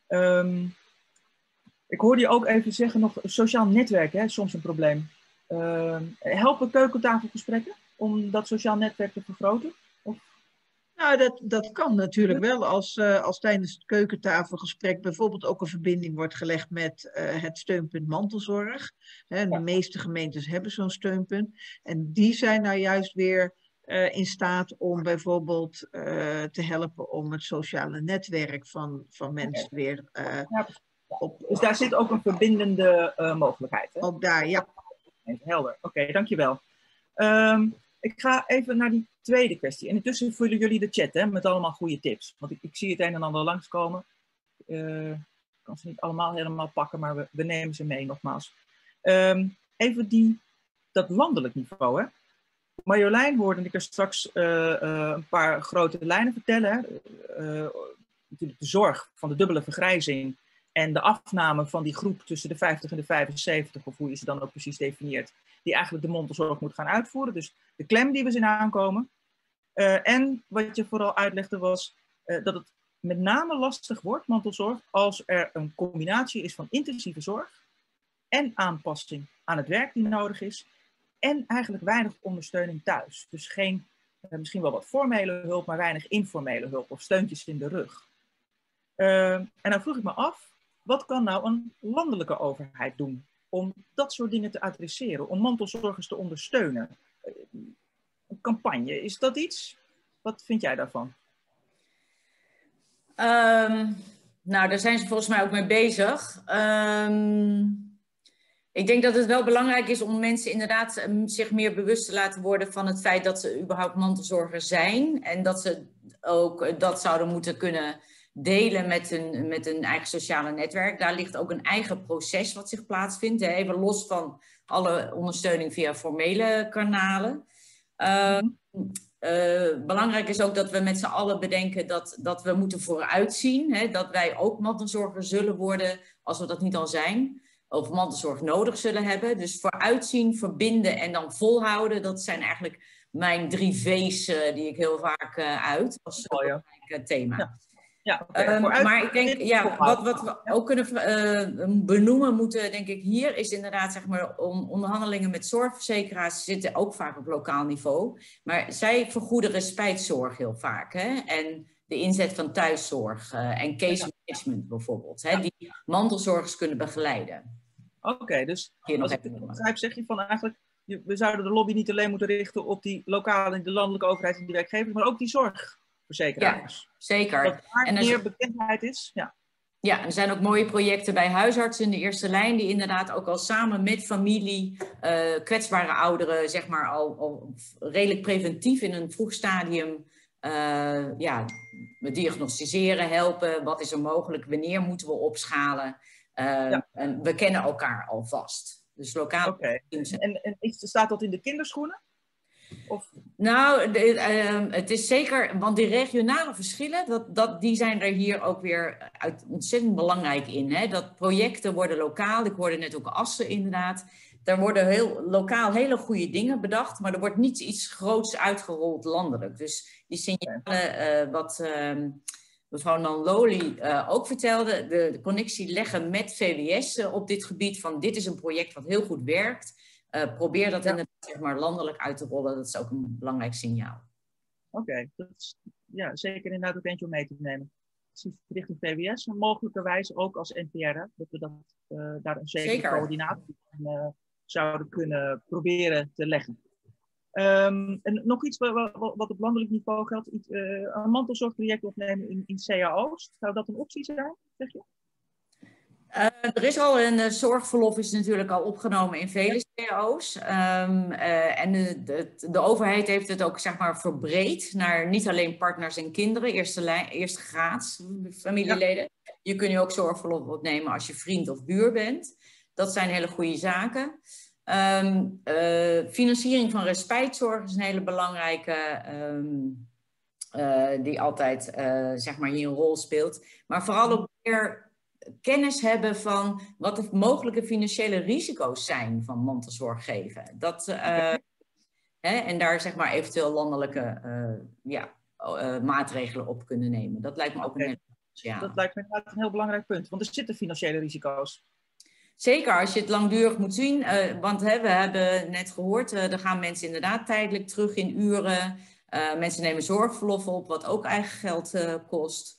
Ik hoorde je ook even zeggen, nog sociaal netwerk, hè, soms een probleem. Helpen keukentafelgesprekken om dat sociaal netwerk te vergroten? Nou, dat kan natuurlijk wel als tijdens het keukentafelgesprek bijvoorbeeld ook een verbinding wordt gelegd met het steunpunt mantelzorg. De meeste gemeentes hebben zo'n steunpunt. En die zijn nou juist weer in staat om bijvoorbeeld te helpen om het sociale netwerk van mensen weer op... Dus daar zit ook een verbindende mogelijkheid. Hè? Ook daar, ja. Helder, oké, dankjewel. Ik ga even naar die tweede kwestie. En intussen vullen jullie de chat hè, met allemaal goede tips. Want ik zie het een en ander langskomen. Ik kan ze niet allemaal helemaal pakken, maar we nemen ze mee nogmaals. Even dat landelijk niveau. Hè. Marjolein hoorde ik er straks een paar grote lijnen vertellen. Hè. Natuurlijk de zorg van de dubbele vergrijzing en de afname van die groep tussen de 50 en de 75, of hoe je ze dan ook precies definieert, die eigenlijk de mantelzorg moet gaan uitvoeren. Dus de klem die we zien aankomen. En wat je vooral uitlegde was dat het met name lastig wordt, mantelzorg, als er een combinatie is van intensieve zorg en aanpassing aan het werk die nodig is. En eigenlijk weinig ondersteuning thuis. Dus geen, misschien wel wat formele hulp, maar weinig informele hulp of steuntjes in de rug. En dan vroeg ik me af, wat kan nou een landelijke overheid doen om dat soort dingen te adresseren, om mantelzorgers te ondersteunen? Een campagne, is dat iets? Wat vind jij daarvan? Nou, daar zijn ze volgens mij ook mee bezig. Ik denk dat het wel belangrijk is om mensen inderdaad zich meer bewust te laten worden van het feit dat ze überhaupt mantelzorgers zijn. En dat ze ook dat zouden moeten kunnen delen met hun eigen sociale netwerk. Daar ligt ook een eigen proces wat zich plaatsvindt. Even los van alle ondersteuning via formele kanalen. Belangrijk is ook dat we met z'n allen bedenken dat we moeten vooruitzien. Hè, dat wij ook mantelzorger zullen worden als we dat niet al zijn. Of mantelzorg nodig zullen hebben. Dus vooruitzien, verbinden en dan volhouden. Dat zijn eigenlijk mijn 3 V's die ik heel vaak uit als belangrijk thema. Ja, okay. Maar ik denk, ja, wat we ook kunnen benoemen moeten, denk ik, hier is inderdaad, zeg maar, onderhandelingen met zorgverzekeraars zitten ook vaak op lokaal niveau. Maar zij vergoeden respijtzorg heel vaak, hè? En de inzet van thuiszorg en case management bijvoorbeeld, hè? Die mantelzorgers kunnen begeleiden. Oké, dus als ik het begrijp, zeg je van eigenlijk, we zouden de lobby niet alleen moeten richten op die lokale en de landelijke overheid en die werkgevers, maar ook die zorgverzekeraars. Ja, zeker. Dat daar meer bekendheid is. Ja. Ja, er zijn ook mooie projecten bij huisartsen in de eerste lijn, die inderdaad ook al samen met familie, kwetsbare ouderen, zeg maar al redelijk preventief in een vroeg stadium diagnosticeren, helpen. Wat is er mogelijk? Wanneer moeten we opschalen? En we kennen elkaar alvast. Dus lokaal. Okay. En staat dat in de kinderschoenen? Of? Nou, het is zeker, want die regionale verschillen, die zijn er hier ook weer ontzettend belangrijk in. Hè? Dat projecten worden lokaal, ik hoorde net ook Assen inderdaad. Daar worden heel lokaal hele goede dingen bedacht, maar er wordt niet iets groots uitgerold landelijk. Dus die signalen, wat mevrouw Nanloli ook vertelde, de connectie leggen met VWS op dit gebied van dit is een project wat heel goed werkt. Probeer dat inderdaad, zeg maar, landelijk uit te rollen. Dat is ook een belangrijk signaal. Oké, dat is zeker inderdaad ook eentje om mee te nemen. Richting VWS en mogelijkerwijs ook als NPR, dat we daar een zekere coördinatie zouden kunnen proberen te leggen. En nog iets wat op landelijk niveau geldt, een mantelzorgproject opnemen in CAO's. Zou dat een optie zijn, zeg je? Er is al een zorgverlof is natuurlijk al opgenomen in vele cao's. En de overheid heeft het ook, zeg maar, verbreed naar niet alleen partners en kinderen, eerste graads familieleden. Ja. Je kunt nu ook zorgverlof opnemen als je vriend of buur bent. Dat zijn hele goede zaken. Financiering van respijtzorg is een hele belangrijke, die altijd zeg maar hier een rol speelt. Maar vooral ook weer kennis hebben van wat de mogelijke financiële risico's zijn van mantelzorg geven. En daar, zeg maar, eventueel landelijke maatregelen op kunnen nemen. Dat lijkt me ook een heel belangrijk. Dat lijkt me inderdaad een heel belangrijk punt, want er zitten financiële risico's. Zeker, als je het langdurig moet zien. Want we hebben net gehoord, er gaan mensen inderdaad tijdelijk terug in uren. Mensen nemen zorgverlof op, wat ook eigen geld kost.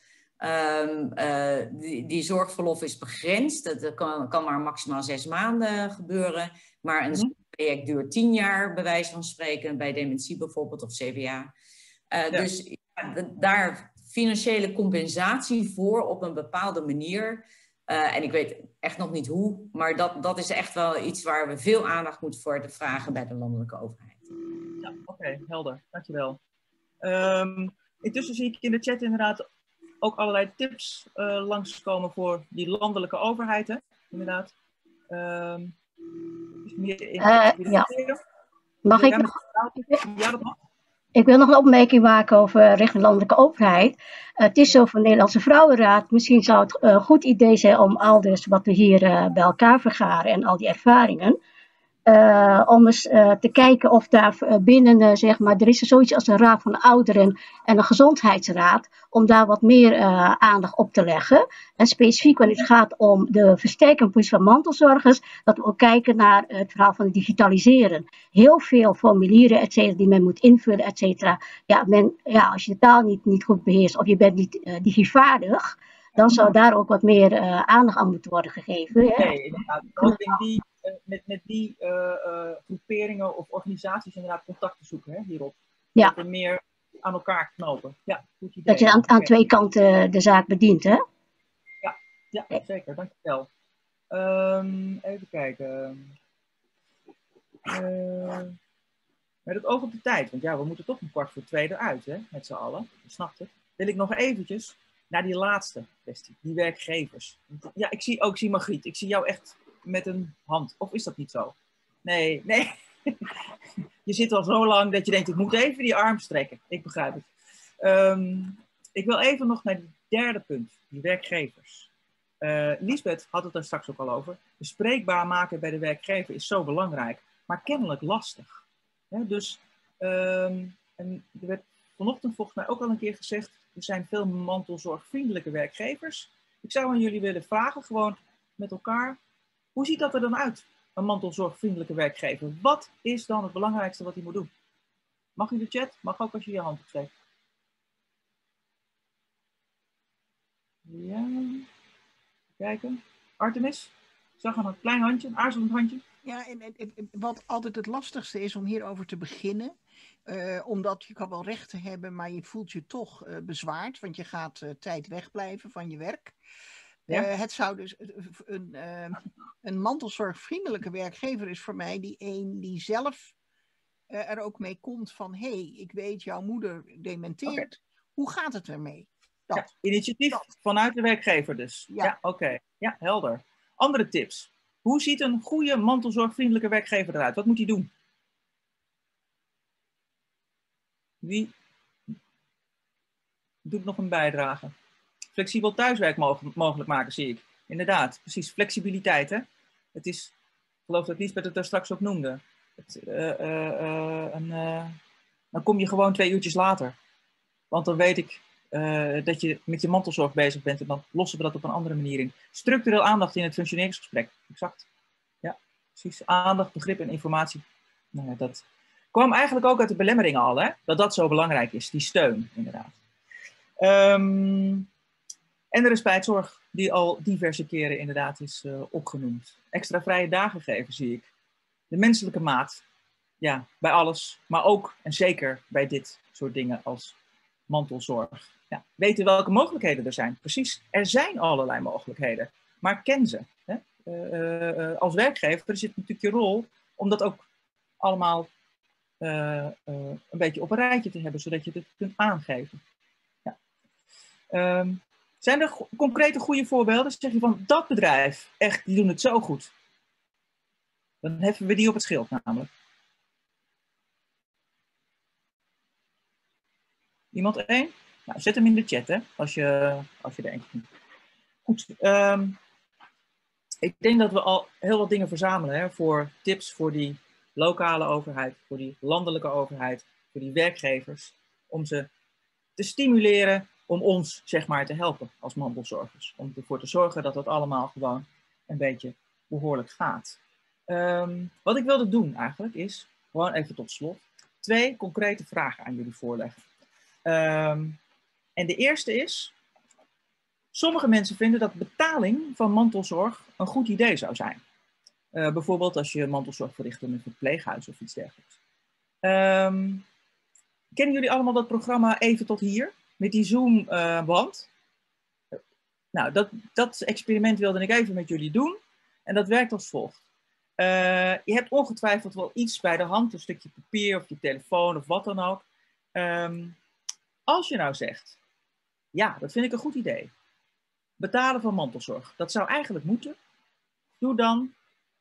Die zorgverlof is begrensd. Dat kan maar maximaal 6 maanden gebeuren. Maar een project duurt 10 jaar, bij wijze van spreken. Bij dementie bijvoorbeeld, of CVA. Dus daar financiële compensatie voor op een bepaalde manier. En ik weet echt nog niet hoe. Maar dat is echt wel iets waar we veel aandacht moeten voor te vragen bij de landelijke overheid. Ja, oké, helder. Dankjewel. Intussen zie ik in de chat inderdaad ook allerlei tips langskomen voor die landelijke overheid, hè? Inderdaad. Mag ik nog? Ja, dat mag. Ik wil nog een opmerking maken over richting landelijke overheid. Het is zo van de Nederlandse Vrouwenraad. Misschien zou het een goed idee zijn om al dus wat we hier bij elkaar vergaren en al die ervaringen. Om eens te kijken of daar binnen, zeg maar, er is zoiets als een raad van ouderen en een gezondheidsraad, om daar wat meer aandacht op te leggen. En specifiek wanneer het gaat om de versterking van mantelzorgers, dat we ook kijken naar het verhaal van het digitaliseren. Heel veel formulieren, et cetera, die men moet invullen, et cetera. Als je de taal niet goed beheerst of je bent niet digivaardig, dan zou daar ook wat meer aandacht aan moeten worden gegeven. Nee, inderdaad. Ook met die groeperingen of organisaties inderdaad contact te zoeken, hè, hierop. Ja. Dat we meer aan elkaar knopen. Ja, goed idee. Dat je aan twee kanten de zaak bedient, hè? Ja, zeker. Dankjewel. Even kijken. Met het oog op de tijd, want we moeten toch 1:15 eruit, hè, met z'n allen. Je snapt het. Wil ik nog eventjes naar die laatste kwestie, die werkgevers. Ja, ik zie Margriet, ik zie jou echt met een hand. Of is dat niet zo? Nee. Je zit al zo lang dat je denkt, ik moet even die arm strekken. Ik begrijp het. Ik wil even nog naar het derde punt, die werkgevers. Liesbeth had het daar straks ook al over. Bespreekbaar maken bij de werkgever is zo belangrijk, maar kennelijk lastig. En er werd vanochtend volgens mij ook al een keer gezegd, er zijn veel mantelzorgvriendelijke werkgevers. Ik zou aan jullie willen vragen, gewoon met elkaar, hoe ziet dat er dan uit, een mantelzorgvriendelijke werkgever? Wat is dan het belangrijkste wat hij moet doen? Mag in de chat? Mag ook als je je hand opsteekt. Ja, kijken. Artemis, ik zag een klein handje, een aarzelend handje. Ja, en wat altijd het lastigste is om hierover te beginnen, omdat je kan wel rechten hebben, maar je voelt je toch bezwaard, want je gaat tijd wegblijven van je werk. Ja. Het zou dus een mantelzorgvriendelijke werkgever is voor mij die zelf er ook mee komt van, hey, ik weet jouw moeder dementeert. Okay. Hoe gaat het ermee? Ja, initiatief vanuit de werkgever dus. Ja, oké. Ja, helder. Andere tips. Hoe ziet een goede mantelzorgvriendelijke werkgever eruit? Wat moet hij doen? Wie doet nog een bijdrage? Flexibel thuiswerk mogelijk maken, zie ik. Inderdaad, precies. Flexibiliteit, hè? Het is, ik geloof dat Liesbeth het daar straks ook noemde. Dan kom je gewoon 2 uurtjes later. Want dan weet ik dat je met je mantelzorg bezig bent en dan lossen we dat op een andere manier in. Structureel aandacht in het functioneringsgesprek. Exact. Ja, precies. Aandacht, begrip en informatie. Nou ja, dat kwam eigenlijk ook uit de belemmeringen al, hè? Dat zo belangrijk is. Die steun, inderdaad. En de respijtzorg, die al diverse keren inderdaad is opgenoemd. Extra vrije dagen geven, zie ik. De menselijke maat. Ja, bij alles. Maar ook en zeker bij dit soort dingen als mantelzorg. Ja, weten welke mogelijkheden er zijn. Precies, er zijn allerlei mogelijkheden. Maar ken ze. Hè? Als werkgever zit natuurlijk je rol om dat ook allemaal een beetje op een rijtje te hebben, zodat je het kunt aangeven. Ja. Zijn er concrete goede voorbeelden? Zeg je van dat bedrijf, echt, die doen het zo goed. Dan heffen we die op het schild namelijk. Iemand één? Nou, zet hem in de chat, hè, als je er eentje vindt. Goed. Ik denk dat we al heel wat dingen verzamelen, hè, voor tips voor die lokale overheid, voor die landelijke overheid, voor die werkgevers, om ze te stimuleren om ons, zeg maar, te helpen als mantelzorgers. Om ervoor te zorgen dat dat allemaal gewoon een beetje behoorlijk gaat. Wat ik wilde doen eigenlijk is, gewoon even tot slot, 2 concrete vragen aan jullie voorleggen. En de eerste is, sommige mensen vinden dat betaling van mantelzorg een goed idee zou zijn. Bijvoorbeeld als je mantelzorg verricht in een verpleeghuis of iets dergelijks. Kennen jullie allemaal dat programma Even tot hier? Met die Zoom-band? Nou, dat experiment wilde ik even met jullie doen. En dat werkt als volgt. Je hebt ongetwijfeld wel iets bij de hand, een stukje papier of je telefoon of wat dan ook. Als je nou zegt, ja, dat vind ik een goed idee. Betalen van mantelzorg, dat zou eigenlijk moeten. Doe dan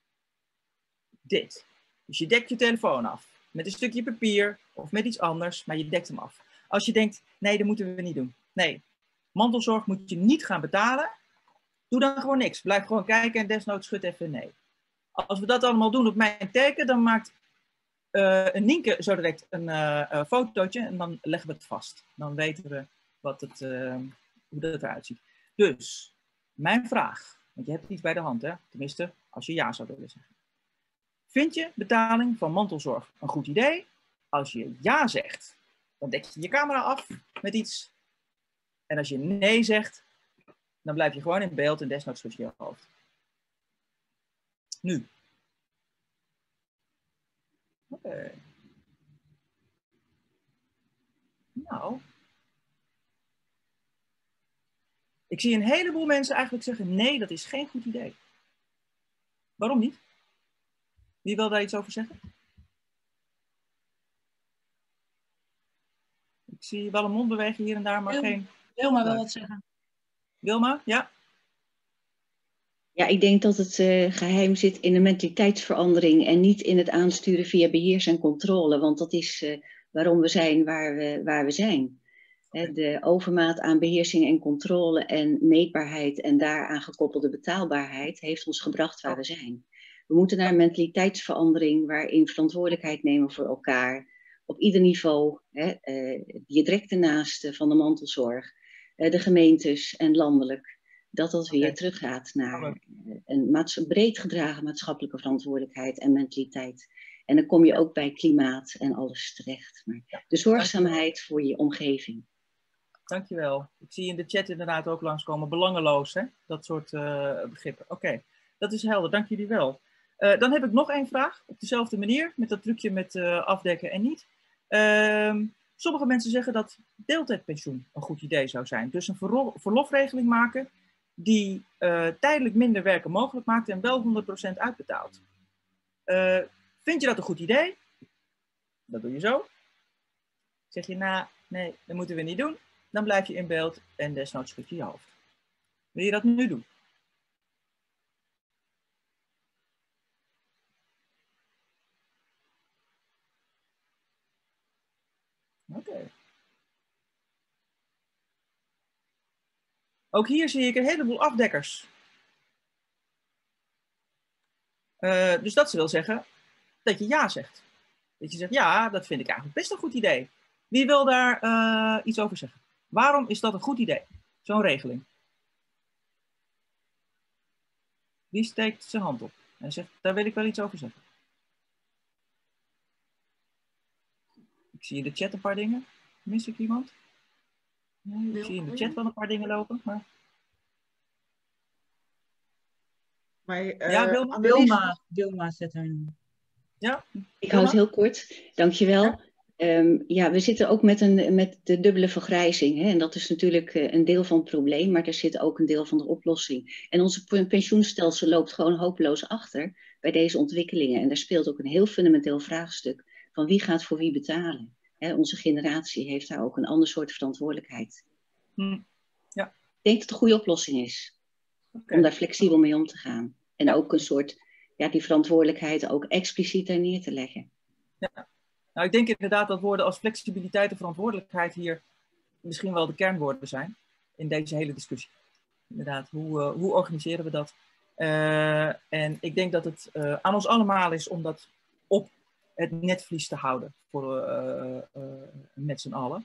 dit. Dus je dekt je telefoon af met een stukje papier of met iets anders, maar je dekt hem af. Als je denkt, nee, dat moeten we niet doen. Nee, mantelzorg moet je niet gaan betalen. Doe dan gewoon niks. Blijf gewoon kijken en desnoods schud even nee. Als we dat allemaal doen op mijn teken, dan maakt een Nienke zo direct een fotootje en dan leggen we het vast. Dan weten we hoe dat eruit ziet. Dus, mijn vraag, want je hebt iets bij de hand, hè? Tenminste, als je ja zou willen zeggen. Vind je betaling van mantelzorg een goed idee? Als je ja zegt, dan dek je je camera af met iets. En als je nee zegt, dan blijf je gewoon in beeld en desnoods schud je je hoofd. Nu. Oké. Nou. Ik zie een heleboel mensen eigenlijk zeggen, nee, dat is geen goed idee. Waarom niet? Wie wil daar iets over zeggen? Ik zie wel een mond bewegen hier en daar, maar geen... Wilma wil wat zeggen. Wilma, ja? Ja, ik denk dat het geheim zit in de mentaliteitsverandering en niet in het aansturen via beheers en controle. Want dat is waarom we zijn waar we zijn. De overmaat aan beheersing en controle en meetbaarheid en daaraan gekoppelde betaalbaarheid heeft ons gebracht waar we zijn. We moeten naar een mentaliteitsverandering waarin verantwoordelijkheid nemen voor elkaar, op ieder niveau, je directe naasten van de mantelzorg, de gemeentes en landelijk, dat weer teruggaat naar een breed gedragen maatschappelijke verantwoordelijkheid en mentaliteit. En dan kom je ook bij klimaat en alles terecht. Maar de zorgzaamheid voor je omgeving. Dankjewel. Ik zie in de chat inderdaad ook langskomen. Belangeloos, hè? Dat soort begrippen. Oké, dat is helder. Dank jullie wel. Dan heb ik nog één vraag. Op dezelfde manier, met dat trucje met afdekken en niet. Sommige mensen zeggen dat deeltijdpensioen een goed idee zou zijn. Dus een verlofregeling maken die tijdelijk minder werken mogelijk maakt en wel 100% uitbetaalt. Vind je dat een goed idee? Dat doe je zo. Zeg je nou, nee, dat moeten we niet doen. Dan blijf je in beeld en desnoods schud je je hoofd. Wil je dat nu doen? Oké. Ook hier zie ik een heleboel afdekkers. Dus dat wil zeggen dat je ja zegt. Dat je zegt, ja, dat vind ik eigenlijk best een goed idee. Wie wil daar iets over zeggen? Waarom is dat een goed idee? Zo'n regeling. Wie steekt zijn hand op en zegt, daar wil ik wel iets over zeggen. Ik zie in de chat een paar dingen. Mis ik iemand? Nee, ik zie in de chat wel een paar dingen lopen. Maar, ja, Wilma zet haar. Ja? Ik hou het heel kort. Dankjewel. Ja, we zitten ook met de dubbele vergrijzing. Hè? En dat is natuurlijk een deel van het probleem, maar er zit ook een deel van de oplossing. En onze pensioenstelsel loopt gewoon hopeloos achter bij deze ontwikkelingen. En daar speelt ook een heel fundamenteel vraagstuk van wie gaat voor wie betalen. Hè? Onze generatie heeft daar ook een ander soort verantwoordelijkheid. Ja. Ik denk dat het een goede oplossing is. Okay. Om daar flexibel mee om te gaan. En ook een soort, die verantwoordelijkheid ook expliciet daar neer te leggen. Ja. Nou, ik denk inderdaad dat woorden als flexibiliteit en verantwoordelijkheid hier misschien wel de kernwoorden zijn in deze hele discussie. Inderdaad, hoe organiseren we dat? En ik denk dat het aan ons allemaal is om dat op het netvlies te houden met z'n allen.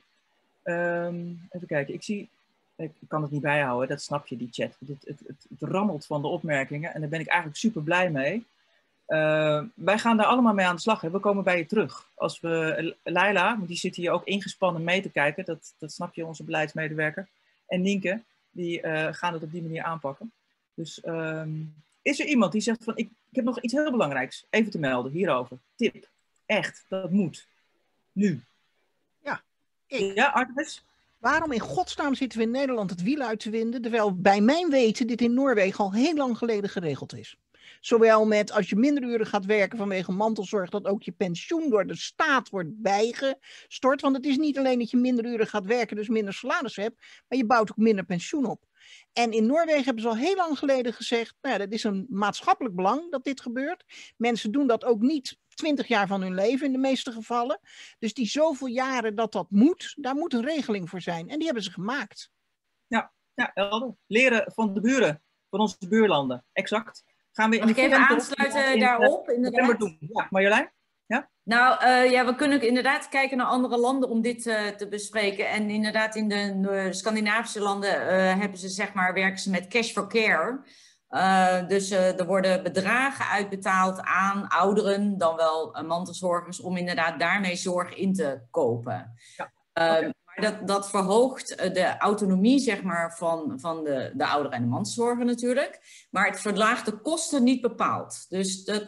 Even kijken, ik kan het niet bijhouden, dat snap je, die chat. Het rammelt van de opmerkingen en daar ben ik eigenlijk super blij mee. Wij gaan daar allemaal mee aan de slag. Hè. We komen bij je terug. Als we Leila, die zit hier ook ingespannen mee te kijken, dat snap je, onze beleidsmedewerker. En Nienke, die gaan het op die manier aanpakken. Dus is er iemand die zegt van, ik heb nog iets heel belangrijks even te melden hierover. Tip. Echt, dat moet. Nu. Ja, ik. Ja, Artemis? Waarom in godsnaam zitten we in Nederland het wiel uit te winden, terwijl bij mijn weten dit in Noorwegen al heel lang geleden geregeld is? Zowel met als je minder uren gaat werken vanwege mantelzorg, dat ook je pensioen door de staat wordt bijgestort. Want het is niet alleen dat je minder uren gaat werken, dus minder salaris hebt, maar je bouwt ook minder pensioen op. En in Noorwegen hebben ze al heel lang geleden gezegd, nou ja, dat is een maatschappelijk belang dat dit gebeurt. Mensen doen dat ook niet 20 jaar van hun leven in de meeste gevallen. Dus die zoveel jaren dat moet, daar moet een regeling voor zijn. En die hebben ze gemaakt. Ja, helder. Leren van de buren, van onze buurlanden. Exact. Gaan we in Mag ik even aansluiten daarop, inderdaad? Doen. Ja, Marjolein? Ja? Nou, we kunnen inderdaad kijken naar andere landen om dit te bespreken. En inderdaad in de Scandinavische landen hebben ze, werken ze met cash for care. Dus er worden bedragen uitbetaald aan ouderen, dan wel mantelzorgers, om inderdaad daarmee zorg in te kopen. Ja. Maar dat verhoogt de autonomie van de ouderen en de mantelzorger natuurlijk. Maar het verlaagt de kosten niet bepaald. Dus dat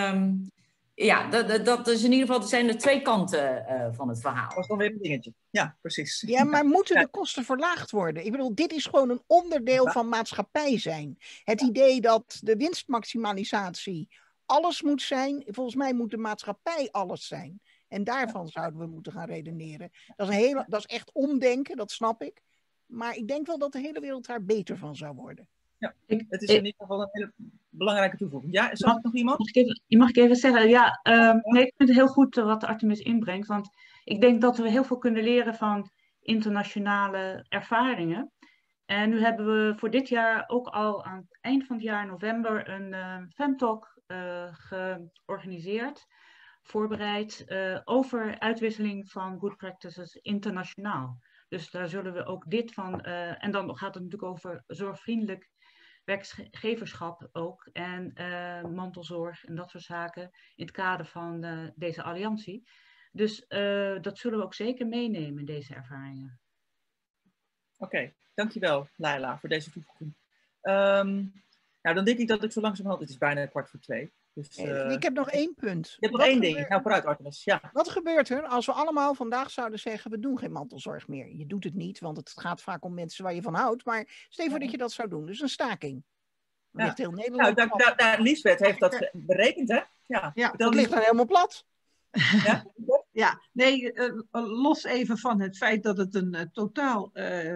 is in ieder geval, dat zijn de twee kanten van het verhaal. Dat was dan weer een dingetje. Ja, precies. Ja, maar moeten de kosten verlaagd worden? Ik bedoel, dit is gewoon een onderdeel van maatschappij zijn. Het idee dat de winstmaximalisatie alles moet zijn, volgens mij moet de maatschappij alles zijn. En daarvan zouden we moeten gaan redeneren. Dat is echt omdenken, dat snap ik. Maar ik denk wel dat de hele wereld daar beter van zou worden. Ja, het is in ieder geval een hele belangrijke toevoeging. Ja, is er nog iemand? Mag ik even zeggen? Ja, nee, ik vind het heel goed wat Artemis inbrengt. Want ik denk dat we heel veel kunnen leren van internationale ervaringen. En nu hebben we voor dit jaar ook al aan het eind van het jaar, november, een FemTalk georganiseerd. voorbereid over uitwisseling van good practices internationaal. Dus daar zullen we ook dit van, en dan gaat het natuurlijk over zorgvriendelijk werkgeverschap ook en mantelzorg en dat soort zaken in het kader van deze alliantie. Dus dat zullen we ook zeker meenemen, deze ervaringen. Oké, dankjewel Laila voor deze toevoeging. Nou, dan denk ik dat ik zo langzamerhand, het is bijna 2:15. Dus, ik heb nog 1 punt. Je hebt nog één ding. Nou, vooruit Artemis. Ja. Wat gebeurt er als we allemaal vandaag zouden zeggen, we doen geen mantelzorg meer? Je doet het niet, want het gaat vaak om mensen waar je van houdt. Maar stel voor dat je dat zou doen. Dus een staking. Dan ligt heel Nederland nou, Liesbeth heeft dat berekend, hè? Ja, dat ligt dan helemaal plat. Ja, ja, nee, los even van het feit dat het een totaal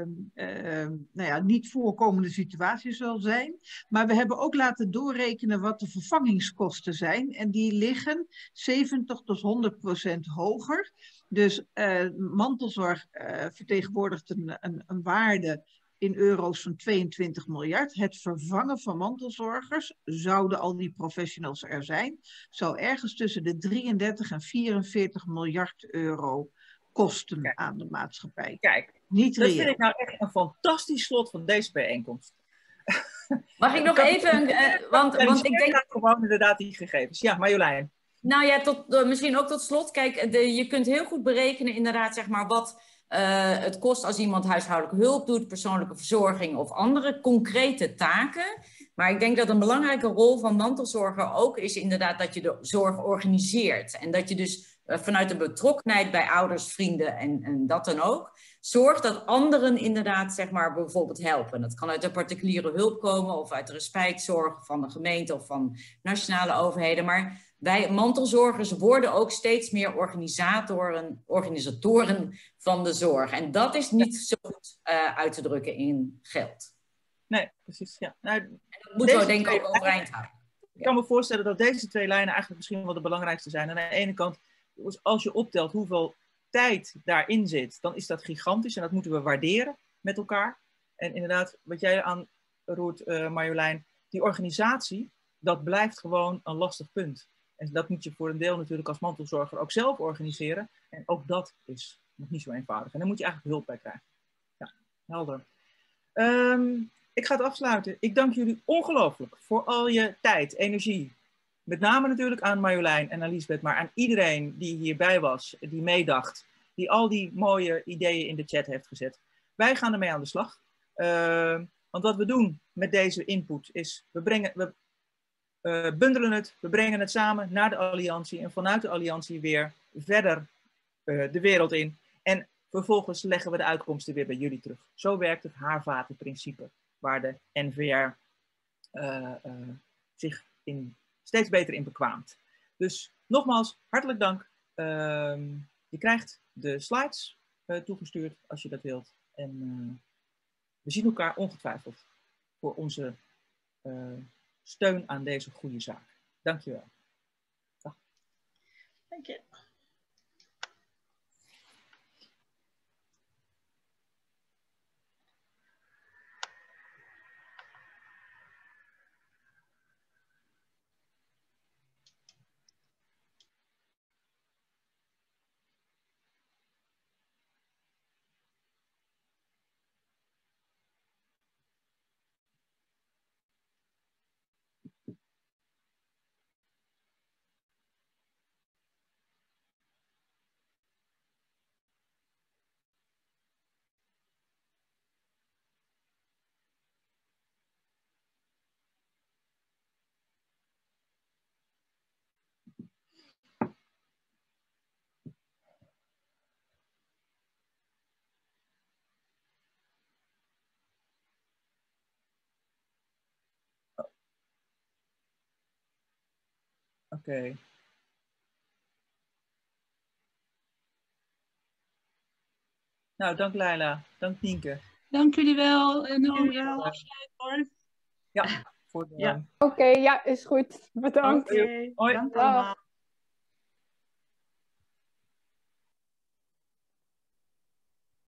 niet voorkomende situatie zal zijn. Maar we hebben ook laten doorrekenen wat de vervangingskosten zijn. En die liggen 70 tot 100% hoger. Dus mantelzorg vertegenwoordigt een waarde in euro's van 22 miljard. Het vervangen van mantelzorgers, zouden al die professionals er zijn, zou ergens tussen de 33 en 44 miljard euro kosten aan de maatschappij. Kijk, niet dat reëel. vind ik nou echt een fantastisch slot van deze bijeenkomst. Mag ik nog even, want ik denk gewoon inderdaad die gegevens. Ja, Marjolein. Nou ja, misschien ook tot slot. Kijk, je kunt heel goed berekenen inderdaad, zeg maar, wat het kost als iemand huishoudelijke hulp doet, persoonlijke verzorging of andere concrete taken. Maar ik denk dat een belangrijke rol van mantelzorger ook is inderdaad dat je de zorg organiseert. En dat je dus vanuit de betrokkenheid bij ouders, vrienden en dat dan ook, zorgt dat anderen inderdaad, zeg maar, bijvoorbeeld helpen. Dat kan uit de particuliere hulp komen of uit de respijtzorg van de gemeente of van nationale overheden. Maar wij mantelzorgers worden ook steeds meer organisatoren van de zorg. En dat is niet zo goed uit te drukken in geld. Nee, precies. Ja. Nou, en dat moeten we denk ik ook overeind houden. Ik kan me voorstellen dat deze 2 lijnen eigenlijk misschien wel de belangrijkste zijn. Aan de ene kant, als je optelt hoeveel tijd daarin zit, dan is dat gigantisch. En dat moeten we waarderen met elkaar. En inderdaad, wat jij aanroert, Marjolein, die organisatie, dat blijft gewoon een lastig punt. En dat moet je voor een deel natuurlijk als mantelzorger ook zelf organiseren. En ook dat is nog niet zo eenvoudig. En daar moet je eigenlijk hulp bij krijgen. Ja, helder. Ik ga het afsluiten. Ik dank jullie ongelooflijk voor al je tijd, energie. Met name natuurlijk aan Marjolein en aan Liesbeth, maar aan iedereen die hierbij was, die meedacht, die al die mooie ideeën in de chat heeft gezet. Wij gaan ermee aan de slag. Want wat we doen met deze input is, we bundelen het, we brengen het samen naar de alliantie en vanuit de alliantie weer verder de wereld in. En vervolgens leggen we de uitkomsten weer bij jullie terug. Zo werkt het haarvatenprincipe, waar de NVR zich steeds beter in bekwaamt. Dus nogmaals, hartelijk dank. Je krijgt de slides toegestuurd als je dat wilt. En we zien elkaar ongetwijfeld voor onze steun aan deze goede zaak. Dank je wel. Dag. Dank je. Oké. Nou, dank Laila. Dank Nienke. Dank jullie wel. En dan weer afsluiten hoor. Ja, voor de... Oké, ja, is goed. Bedankt. Hoi. Dank allemaal.